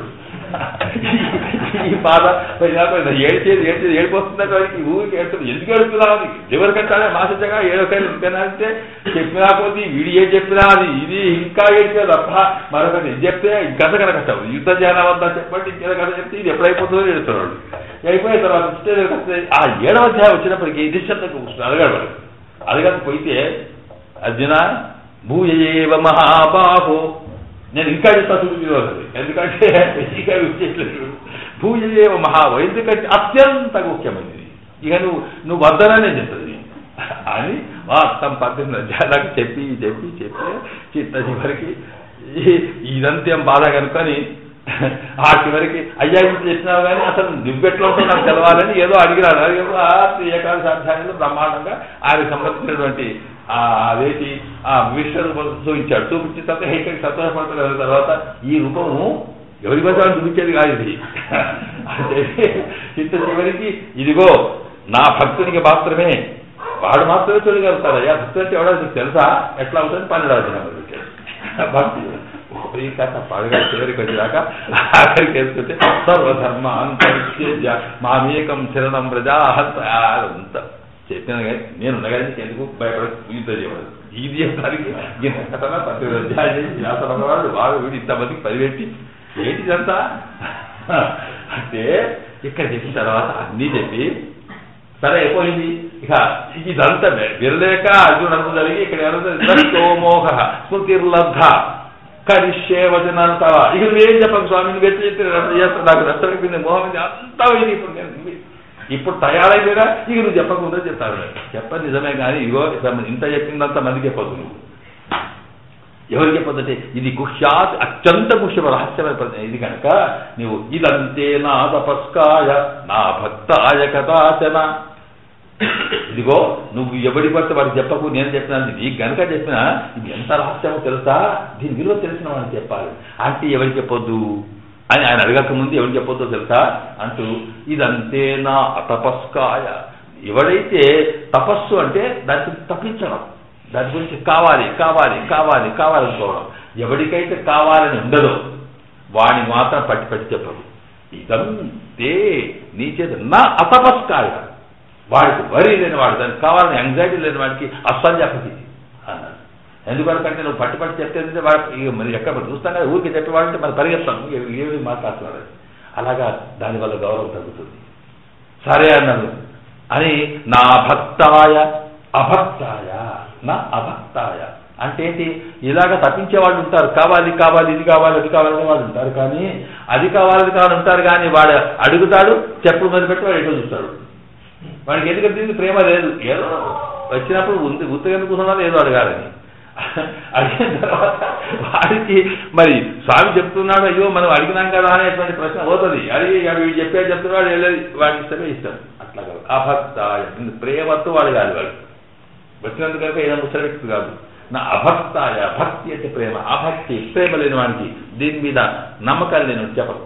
Speaker 1: ఈ బాధ ఏడిపోతున్నట్టు ఊరికి ఏడుతుంది. ఎందుకు ఏడుతున్నావు ఎవరికంటే మాసంగా ఏడోకంటే చెప్పినా కొద్ది వీడి ఏం చెప్పినా అది ఇది ఇంకా ఏడితే తప్ప మరొకటి చెప్తే గంటకన కష్టం. యుద్ధ జ్ఞానం వద్ద చెప్పండి ఇంకేదో కథ చెప్తే ఇది ఎప్పుడైపోతుందో ఏడుతున్నాడు. అయిపోయిన తర్వాత ఆ 7వ అధ్యాయం వచ్చినప్పటికీ నిశ్శబ్దంగా కూర్చున్నాడు. అడగాడు అడగకపోతే అర్జున భూయేవ మహాబాహో నేను ఇంకా చెప్తా చూపించదు ఎందుకంటే ఇంకా విచ్చేట్లేదు. భూయేవ మహాబో ఎందుకంటే అత్యంత ముఖ్యమైనది ఇక నువ్వు వద్దననే చెప్తుంది అని మొత్తం 18 అధ్యాయాలకు చెప్పి చెప్పి చెప్పి చిత్త చివరికి ఇదంతేం బాధ కనుకొని ఆ చివరికి అయ్యా ఇంటి చెప్పినావు కానీ అసలు నువ్వెట్లా ఉంటే నాకు తెలవాలని ఏదో అడిగినాడు. అది ఏకాదశ అధ్యాయంలో బ్రహ్మాండంగా ఆయనకు సంబంధించినటువంటి అదేంటి ఆ విశ్వరూపం చూపించాడు. చూపించిన తర్వాత హైకకి సంతోషపడుతున్న తర్వాత ఈ రూపము ఎవరి కోసం చూపించేది కాదు ఇది అంటే చిత్త చివరికి ఇదిగో నా భక్తునికి మాత్రమే వాడు మాత్రమే చూడగలుగుతాడు. అయ్యా భక్తులు అంటే ఎవడో నీకు తెలుసా ఎట్లా అవుతుంది 12వ అధ్యాయం భక్తులు ఈ కథ పడగా చివరికి వచ్చేదాకా ఆఖరికి వేసుకుంటే సర్వధర్మ అంతరిక్ష మామేకం శరణం ప్రజా అంత చెప్పిన కానీ నేను ఉండగానే ఎందుకు భయపడదు పూజతో చేయబడదు ఇది చెప్పడానికి వాడు వీడు ఇంతమందికి పరిపెట్టి ఏంటిదంతా అంటే ఇక్కడ చెప్పిన తర్వాత అన్నీ చెప్పి సరే అయిపోయింది. ఇక ఇదంతా విరలేక అర్జునుడు జరిగి ఇక్కడ ఏమోహ స్మృతిర్లబ్ధ కరిష్యే వచనంతావా ఇక నువ్వేం చెప్పకు స్వామి నువ్వు ఎట్లా చెప్పి నాకు రక్షణ మోహం అంతా ఇప్పుడు తయారైపోయినా ఇక నువ్వు చెప్పకుండా చెప్తారు. చెప్పని నిజమే కానీ ఇగో ఇంత చెప్పిందంత మందికి చెప్పదు. నువ్వు ఎవరికి చెప్పొద్దంటే ఇది గుహ్యాత్ అత్యంత గుహ్య రహస్యమైన ఇది కనుక నువ్వు ఇదంతే నా తపస్కాయ నా భక్తాయ కథాచన ఇదిగో నువ్వు ఎవడి పడితే వాడికి చెప్పకు నేను చెప్పినాను నీకు గనక చెప్పినా ఇది ఎంత రహస్యమో తెలుసా దీని విలువ తెలిసిన వాడిని చెప్పాలి అంటే ఎవరికి చెప్పొద్దు అని ఆయన అడగక ముందు ఎవరికి చెప్పొద్దో తెలుసా అంటూ ఇదంతే నా అతపస్కాయ ఎవడైతే తపస్సు అంటే దానికి తప్పించడం దాని గురించి కావాలి కావాలి కావాలి కావాలనుకోవడం ఎవరికైతే కావాలని ఉండదో వాడిని మాత్రం పట్టి పట్టి చెప్పదు. ఇదం తే నీ చేత నా అతపస్కాయ, వాడికి వరి లేని వాడు, దానికి కావాలని యాంగ్జైటీ లేని వాడికి అస్సలు చెప్పది అన్నాడు. ఎందుకంటే నువ్వు పట్టి చెప్తే వాడు మరి ఎక్కడ చూస్తాం కదా, ఊరికి చెప్పేవాడంటే మరి పరిగెత్తాను ఏమి మాట్లాడుతున్నాడు. అలాగా దానివల్ల గౌరవం తగ్గుతుంది. సరే అన్నాడు అని నా భక్తాయ అభక్తాయ, నా అభక్తాయ అంటే ఏంటి, ఇలాగ తప్పించే వాళ్ళు ఉంటారు, కావాలి కావాలి ఇది కావాలి అది కావాలని వాళ్ళు ఉంటారు, కానీ అది కావాలి అది కావాలి ఉంటారు, కానీ వాడు అడుగుతాడు, చెప్పులు మీద పెట్టి వాడు ఎటో చూస్తాడు. వాడికి ఎందుకంటే ప్రేమ లేదు, ఏదో వచ్చినప్పుడు ఉత్తగెందుకు కూర్చున్నారో ఏదో అడగాలని. అడిగిన తర్వాత వాడికి మరి స్వామి చెప్తున్నాడు, అయ్యో మనం అడిగినాం కదా అనేటువంటి ప్రశ్న పోతుంది. అడిగి వీడు చెప్పేది చెప్తున్నాడు, వెళ్ళేది వాడికి ఇష్టమే ఇష్టం. అట్లా కాదు, అభక్తాయ ప్రేమతో అడగాలి. వాడు వచ్చినందుకు కనుక ఏదో ముచ్చట వ్యక్తి కాదు. నా అభక్తాయ, భక్తి అంటే ప్రేమ, అభక్తి ప్రేమ లేని వాడికి, దీని మీద నమ్మకాలు నేను చెప్పను.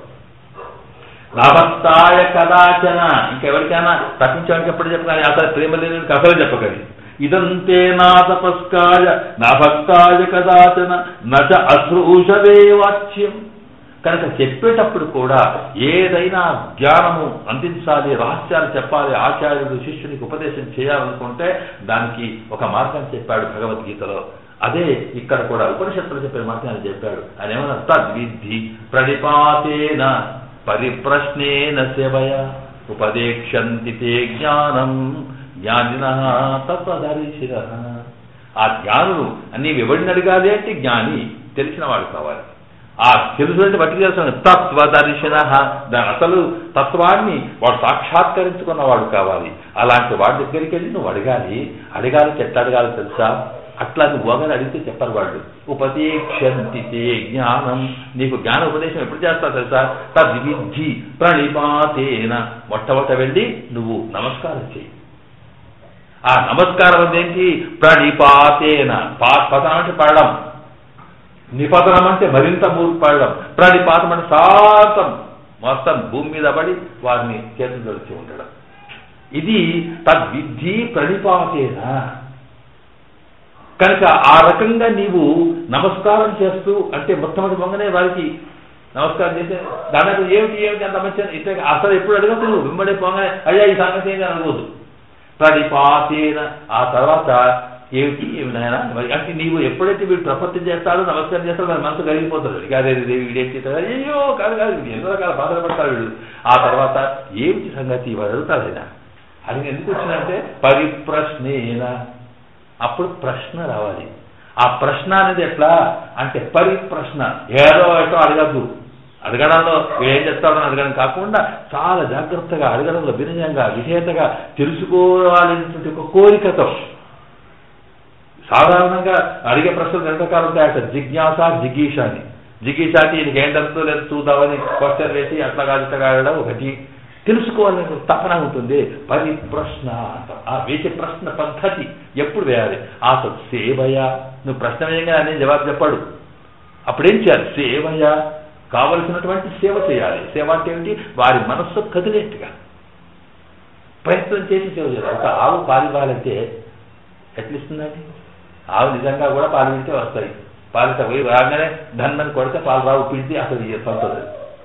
Speaker 1: నా భక్తాయ కదాచన, ఇంకెవరికైనా తప్పించడానికి ఎప్పుడు చెప్పగానే అసలు ప్రేమ లేని అసలు చెప్పగలి. ఇదంతే నా తపస్కాయ నా భక్తాయ కదాచన నచ అశ్రూషవే వాచ్యం. కనుక చెప్పేటప్పుడు కూడా ఏదైనా జ్ఞానము అందించాలి, రహస్యాలు చెప్పాలి, ఆచార్యుడు శిష్యునికి ఉపదేశం చేయాలనుకుంటే దానికి ఒక మార్గం చెప్పాడు భగవద్గీతలో. అదే ఇక్కడ కూడా ఉపనిషత్తులు చెప్పే మార్గాన్ని చెప్పాడు. ఆయన ఏమన్నా తద్విద్ధి ప్రణిపాతేన పరిప్రశ్నేన సేవయ ఉపదేక్షంతి తే జ్ఞానం జ్ఞానినః తత్వదర్శినః. ఆ జ్ఞానులు అన్ని ఎవరిని అడగాలి అంటే జ్ఞాని, తెలిసిన వాడు కావాలి. ఆ తెలుసుంటే బట్టి తెలుసు తత్వదర్శిన, దాని అసలు తత్వాన్ని వాడు సాక్షాత్కరించుకున్నవాడు కావాలి. అలాంటి వాడి దగ్గరికి వెళ్ళి నువ్వు అడగాలి. ఎట్లా అడగాలి తెలుసా, అట్లా నువ్వు ఒకరు అడిగితే చెప్పరు వాళ్ళు. ఉపదేక్షంతి తే జ్ఞానం, నీకు జ్ఞాన ఉపదేశం ఎప్పుడు చేస్తావు తెలుసా, తద్విద్ధి ప్రణిపాతేన, మొట్టమొదట వెళ్ళి నువ్వు నమస్కారం చేయి. ఆ నమస్కారం ఏంటి, ప్రణిపాతేన, పతనం అంటే పడడం, నిపతనం అంటే మరింత పడడం, ప్రణిపాతం అంటే శాతం మొత్తం భూమి మీద పడి వారిని చేతులు వచ్చి ఉండడం. ఇది తద్విద్ధి ప్రణిపాతేన. కనుక ఆ రకంగా నీవు నమస్కారం చేస్తూ, అంటే మొట్టమొదటి పొంగనే వారికి నమస్కారం చేస్తే దానికి ఏమిటి అంత మంచి ఇట్లా అసలు ఎప్పుడు అడగదు, నువ్వు వెంబడే పొంగనే అయ్యా ఈ సంగతి ఏంటి అనకూడదు. ప్రణిపాతేన, ఆ తర్వాత ఏమిటి నాయన మరి అంటే నీవు ఎప్పుడైతే వీడు ప్రపత్తి చేస్తాడో నమస్కారం చేస్తాడో మన మనసు కలిగిపోతాడు. అదే వీడేం చేస్తాడు, అయ్యో కాదు ఎన్నో రకాల బాధలు పడతాడు వీడు. ఆ తర్వాత ఏమిటి సంగతి వాడు అడుగుతాడు. ఆయన అది ఎందుకు వచ్చిందంటే పరిప్రశ్నేన, అప్పుడు ప్రశ్న రావాలి. ఆ ప్రశ్న అనేది ఎట్లా అంటే పరిప్రశ్న, ఏదో ఎటో అడగద్దు. అడగడంలో ఏం చెప్తాడని అడగడం కాకుండా చాలా జాగ్రత్తగా అడగడంలో వినయంగా విధేయతగా తెలుసుకోవాలనేటువంటి ఒక కోరికతో. సాధారణంగా అడిగే ప్రశ్నలు రెండు రకాలు ఉంటాయట, జిజ్ఞాస జిగీష అని. జిగీషాకి ఈయనకి ఏం జరుగుతుందో లేదు చూద్దామని క్వశ్చన్ వేసి అట్లా కాదు ఇట్లా కావడం ఒకటి, తెలుసుకోవాలని తపన ఉంటుంది. పరిప్రశ్న, ఆ వేసే ప్రశ్న పద్ధతి ఎప్పుడు వేయాలి. ఆ సేవయ, నువ్వు ప్రశ్న వేయంగా అనే జవాబు చెప్పాడు, అప్పుడేం చేయాలి, సేవయ, కావలసినటువంటి సేవ చేయాలి. సేవ అంటే ఏమిటి, వారి మనస్సు కదిలేట్టుగా ప్రయత్నం చేసి సేవ చేయాలి. ఒక ఆవు పాలు ఇవ్వాలంటే ఎట్లా ఇస్తుందండి, ఆవు నిజంగా కూడా పాలు వింటే వస్తాయి. పాలు పోయి రాగానే ధన్మని కొడితే పాలు రావు, పిండి అసలు పంపదు.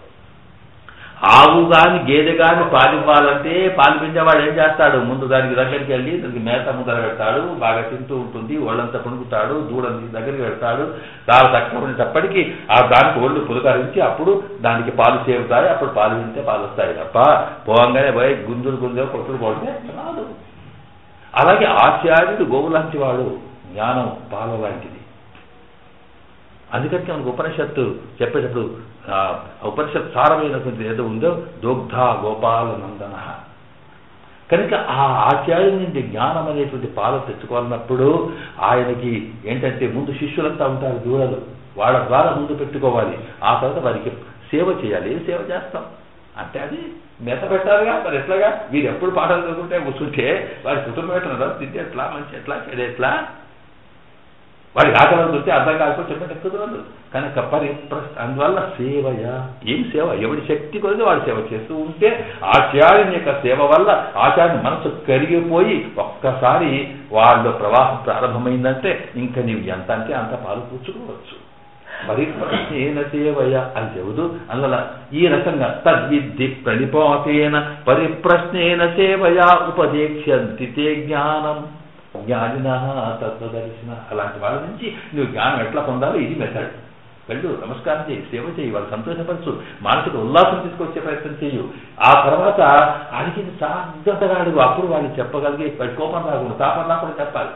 Speaker 1: ఆవు కానీ గేదె కానీ పాలు ఇవ్వాలంటే పాలు పిండేవాడు ఏం చేస్తాడు, ముందు దానికి దగ్గరికి వెళ్ళి దానికి మేత ముద్దర పెడతాడు, బాగా తింటూ ఉంటుంది, ఒళ్ళంతా పుణుకుతాడు, దూడని దగ్గరికి పెడతాడు. చాలా తక్కువ ఉండేటప్పటికీ ఆ దానికి ఒళ్ళు పులకరించి అప్పుడు దానికి పాలు చేరుతాయి, అప్పుడు పాలు వింటే పాలు వస్తాయి తప్ప పోవంగానే పోయి గుంజులు కొట్టులు కొడితే రాదు. అలాగే ఆచార్యుడు గోవు లాంటి వాడు, జ్ఞానం పాల లాంటిది. అందుకని మనకు ఉపనిషత్తు చెప్పేటప్పుడు ఉపనిషత్ సారమైనటువంటి ఏదో ఉందో దోగ్ధ గోపాల నందన. కనుక ఆ ఆచార్యుడి నుండి జ్ఞానం అనేటువంటి పాలు తెచ్చుకోవాలన్నప్పుడు ఆయనకి ఏంటంటే ముందు శిష్యులంతా ఉంటారు దూరలు, వాళ్ళ ద్వారా ముందు పెట్టుకోవాలి. ఆ తర్వాత వారికి సేవ చేయాలి. ఏం సేవ చేస్తాం అంటే అది మెత పెట్టాలిగా, మరి ఎట్లాగా వీరు ఎప్పుడు పాఠాలు చదువుకుంటే కూర్చుంటే వారి కుటుంబం ఎట్లా తింటే ఎట్లా మంచి ఎట్లా చెడు ఎట్లా, వాడి ఆకలి చూస్తే అర్థం కాకపోతే చెప్పండి ఎక్కువ. కనుక అందువల్ల సేవయ, ఏం సేవ, ఎవడి శక్తి కొద్ది వాడు సేవ చేస్తూ ఉంటే ఆచార్యుని యొక్క సేవ వల్ల ఆచార్యుని మనసు కరిగిపోయి ఒక్కసారి వాళ్ళ ప్రవాహం ప్రారంభమైందంటే ఇంకా నీవు ఎంత అంటే అంత పాలు కూర్చుకోవచ్చు. పరిప్రశ్నేన సేవయ అని చెబుతూ అందువల్ల ఈ రకంగా తద్విద్ధి ప్రణిపాతేన పరిప్రశ్నేన సేవయ ఉపదేక్ష్యంతి తే జ్ఞానం జ్ఞానిన తత్వదర్శన. అలాంటి వాళ్ళ నుంచి నువ్వు జ్ఞానం ఎట్లా పొందాలో ఇది మెథడ్. వెళ్ళు, నమస్కారం చేయి, సేవ చేయి, వాళ్ళు సంతోషపరచు, మానసిక ఉల్లాసం తీసుకొచ్చే ప్రయత్నం చేయు. ఆ తర్వాత అడిగిన సాధ్యతగా అడుగు. అప్పుడు వాళ్ళు చెప్పగలిగే కోపం రాకుండా తాపం రాకుండా చెప్పాలి.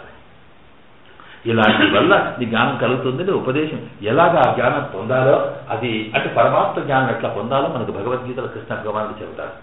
Speaker 1: ఇలాంటి వల్ల నీ జ్ఞానం కలుగుతుంది. ఉపదేశం ఎలాగా ఆ జ్ఞానం పొందాలో అది అంటే పరమాత్మ జ్ఞానం ఎట్లా పొందాలో మనకు భగవద్గీతలో కృష్ణ భగవానుడు చెబుతారు.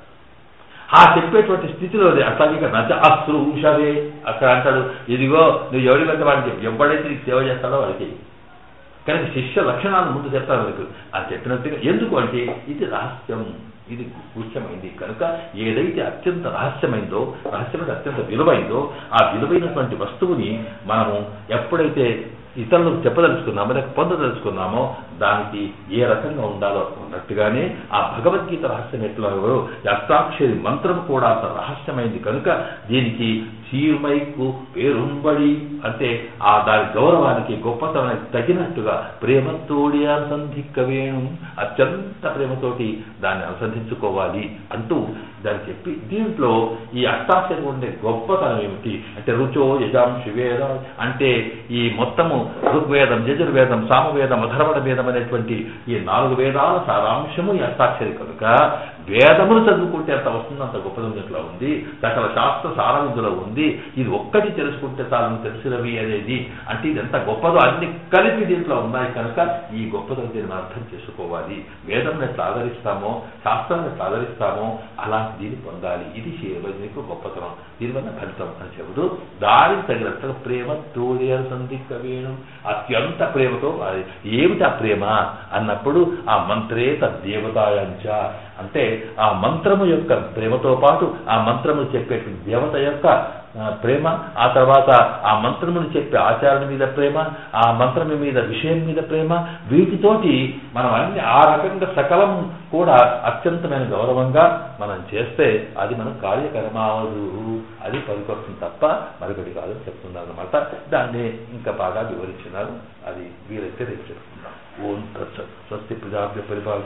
Speaker 1: ఆ చెప్పేటువంటి స్థితిలో అట్లాగే నచ్చ అశ్రూషవే అక్కడ అంటాడు, ఇదిగో నువ్వు ఎవరి వెంట వాడిని చెప్పి ఎవడైతే నీకు సేవ చేస్తాడో వాడికి. కానీ శిష్య లక్షణాలు ముందు చెప్తారు మీకు. అది చెప్పినట్టుగా ఎందుకు అంటే ఇది రహస్యం, ఇది గుహ్యమైంది కనుక ఏదైతే అత్యంత రహస్యమైందో, రహస్యమైన అత్యంత విలువైందో ఆ విలువైనటువంటి వస్తువుని మనము ఎప్పుడైతే ఇతరులకు చెప్పదలుచుకున్నామో లేక పొందదలుచుకున్నామో దానికి ఏ రకంగా ఉండాలో ఉన్నట్టుగానే ఆ భగవద్గీత రహస్యం ఎట్లా అష్టాక్షరి మంత్రం కూడా అంత రహస్యమైంది కనుక దీనికి చీర్మైకు పేరుంబడి అంటే ఆ దాని గౌరవానికి గొప్పతనానికి తగినట్టుగా ప్రేమతోడి అనుసంధిక్క వేణు, అత్యంత ప్రేమతోటి దాన్ని అనుసంధించుకోవాలి అంటూ దాన్ని చెప్పి దీంట్లో ఈ అష్టాక్షరి ఉండే గొప్పతనం ఏమిటి అంటే రుచో యజాం శివేద అంటే ఈ మొత్తము ఋగ్వేదం, యజుర్వేదం, సామవేదం, అధర్వణ వేదం అనేటువంటి ఈ 4 వేదాల సారాంశము ఈ అష్టాక్షరి కనుక వేదములు చదువుకుంటే అంత వస్తుంది, అంత గొప్పదం దీంట్లో ఉంది, సకల శాస్త్ర సారం ఇందులో ఉంది. ఇది ఒక్కటి తెలుసుకుంటే చాలని తెలిసినవి అనేది అంటే ఇది ఎంత గొప్పదో అన్ని కలిపి దీంట్లో ఉన్నాయి కనుక ఈ గొప్పదం దీన్ని అర్థం చేసుకోవాలి. వేదం ఎట్లా ఆదరిస్తామో, శాస్త్రాన్ని ఎట్లా ఆదరిస్తామో అలా దీన్ని పొందాలి. ఇది శివజనికి గొప్పతనం, దీనివల్ల ఫలితం అని చెబుతూ దానికి తగినట్టుగా ప్రేమ తోడి సంధిక వేణు అత్యంత ప్రేమతో ఏమిటి ఆ ప్రేమ అన్నప్పుడు ఆ మంత్రే తద్దేవతాయంచ అంటే ఆ మంత్రము యొక్క ప్రేమతో పాటు ఆ మంత్రము చెప్పేటువంటి దేవత యొక్క ప్రేమ, ఆ తర్వాత ఆ మంత్రమును చెప్పే ఆచారం మీద ప్రేమ, ఆ మంత్రము మీద విషయం మీద ప్రేమ, వీటితోటి మనం అన్ని ఆ రకంగా సకలం కూడా అత్యంతమైన గౌరవంగా మనం చేస్తే అది మనం కార్యకరమావదు, అది పనికొస్తుంది తప్ప మరొకటి కాదని చెప్తున్నారు అన్నమాట. దాన్ని ఇంకా బాగా వివరించినారు, అది వీరైతే రేపు చెప్తున్నాం. ఓం తత్సత్. స్వస్తి ప్రజాభ్య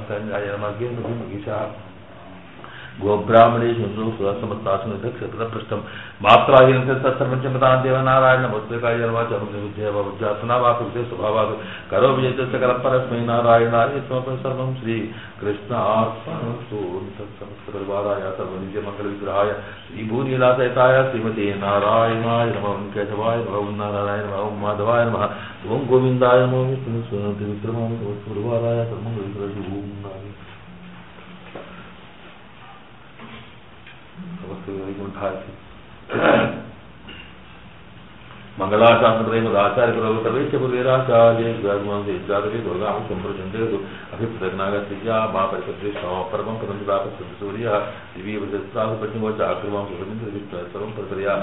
Speaker 1: పరిపాలన గోబ్రాహ్మణేషు సుసమస్తాసుపృష్టం మాత్రాహీన సర్వంచమతాం దేవనారాయణ మోత్కాయవాచముద్యాసనావాపి స్వభావాలు కరో విజయ పరస్మై నారాయణాయ సర్వం శ్రీ కృష్ణార్పణస్తు. సమస్తపరివారాయ సర్వనిత్యమంగళ విగ్రహాయ శ్రీభూనీలాసహితాయ శ్రీమతే నారాయణాయ నమః కేశవాయ నమః నారాయణ నమః మాధవాయ నమః ఓం గోవిందాయ నమో విక్రమాయ పరివారాయ సర్వమంగళ విగ్రహ ఓం నారాయణ మంగళాశాస్త్రమదాచార్య పురోగతవేశ్వరాచార్య దుర్గాంశంప్రచండేదు అభిప్రజ్ఞాగత్యా మా పరిపత్రే పరమం పదం సూర్య దివ్యపతిమోచాగ్రమం సర్వం ప్రక్రియా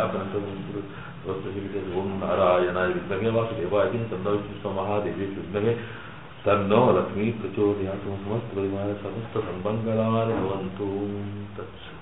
Speaker 1: ఓం నారాయణాయ విద్మహే వాసుదేవాయ తన్నో మహాదేవి విద్మహే తన్నో లక్ష్మీ ప్రచోదయాత్ సమస్త పరివార సమస్త సన్మంగళాని భవంతు. తత్సత్.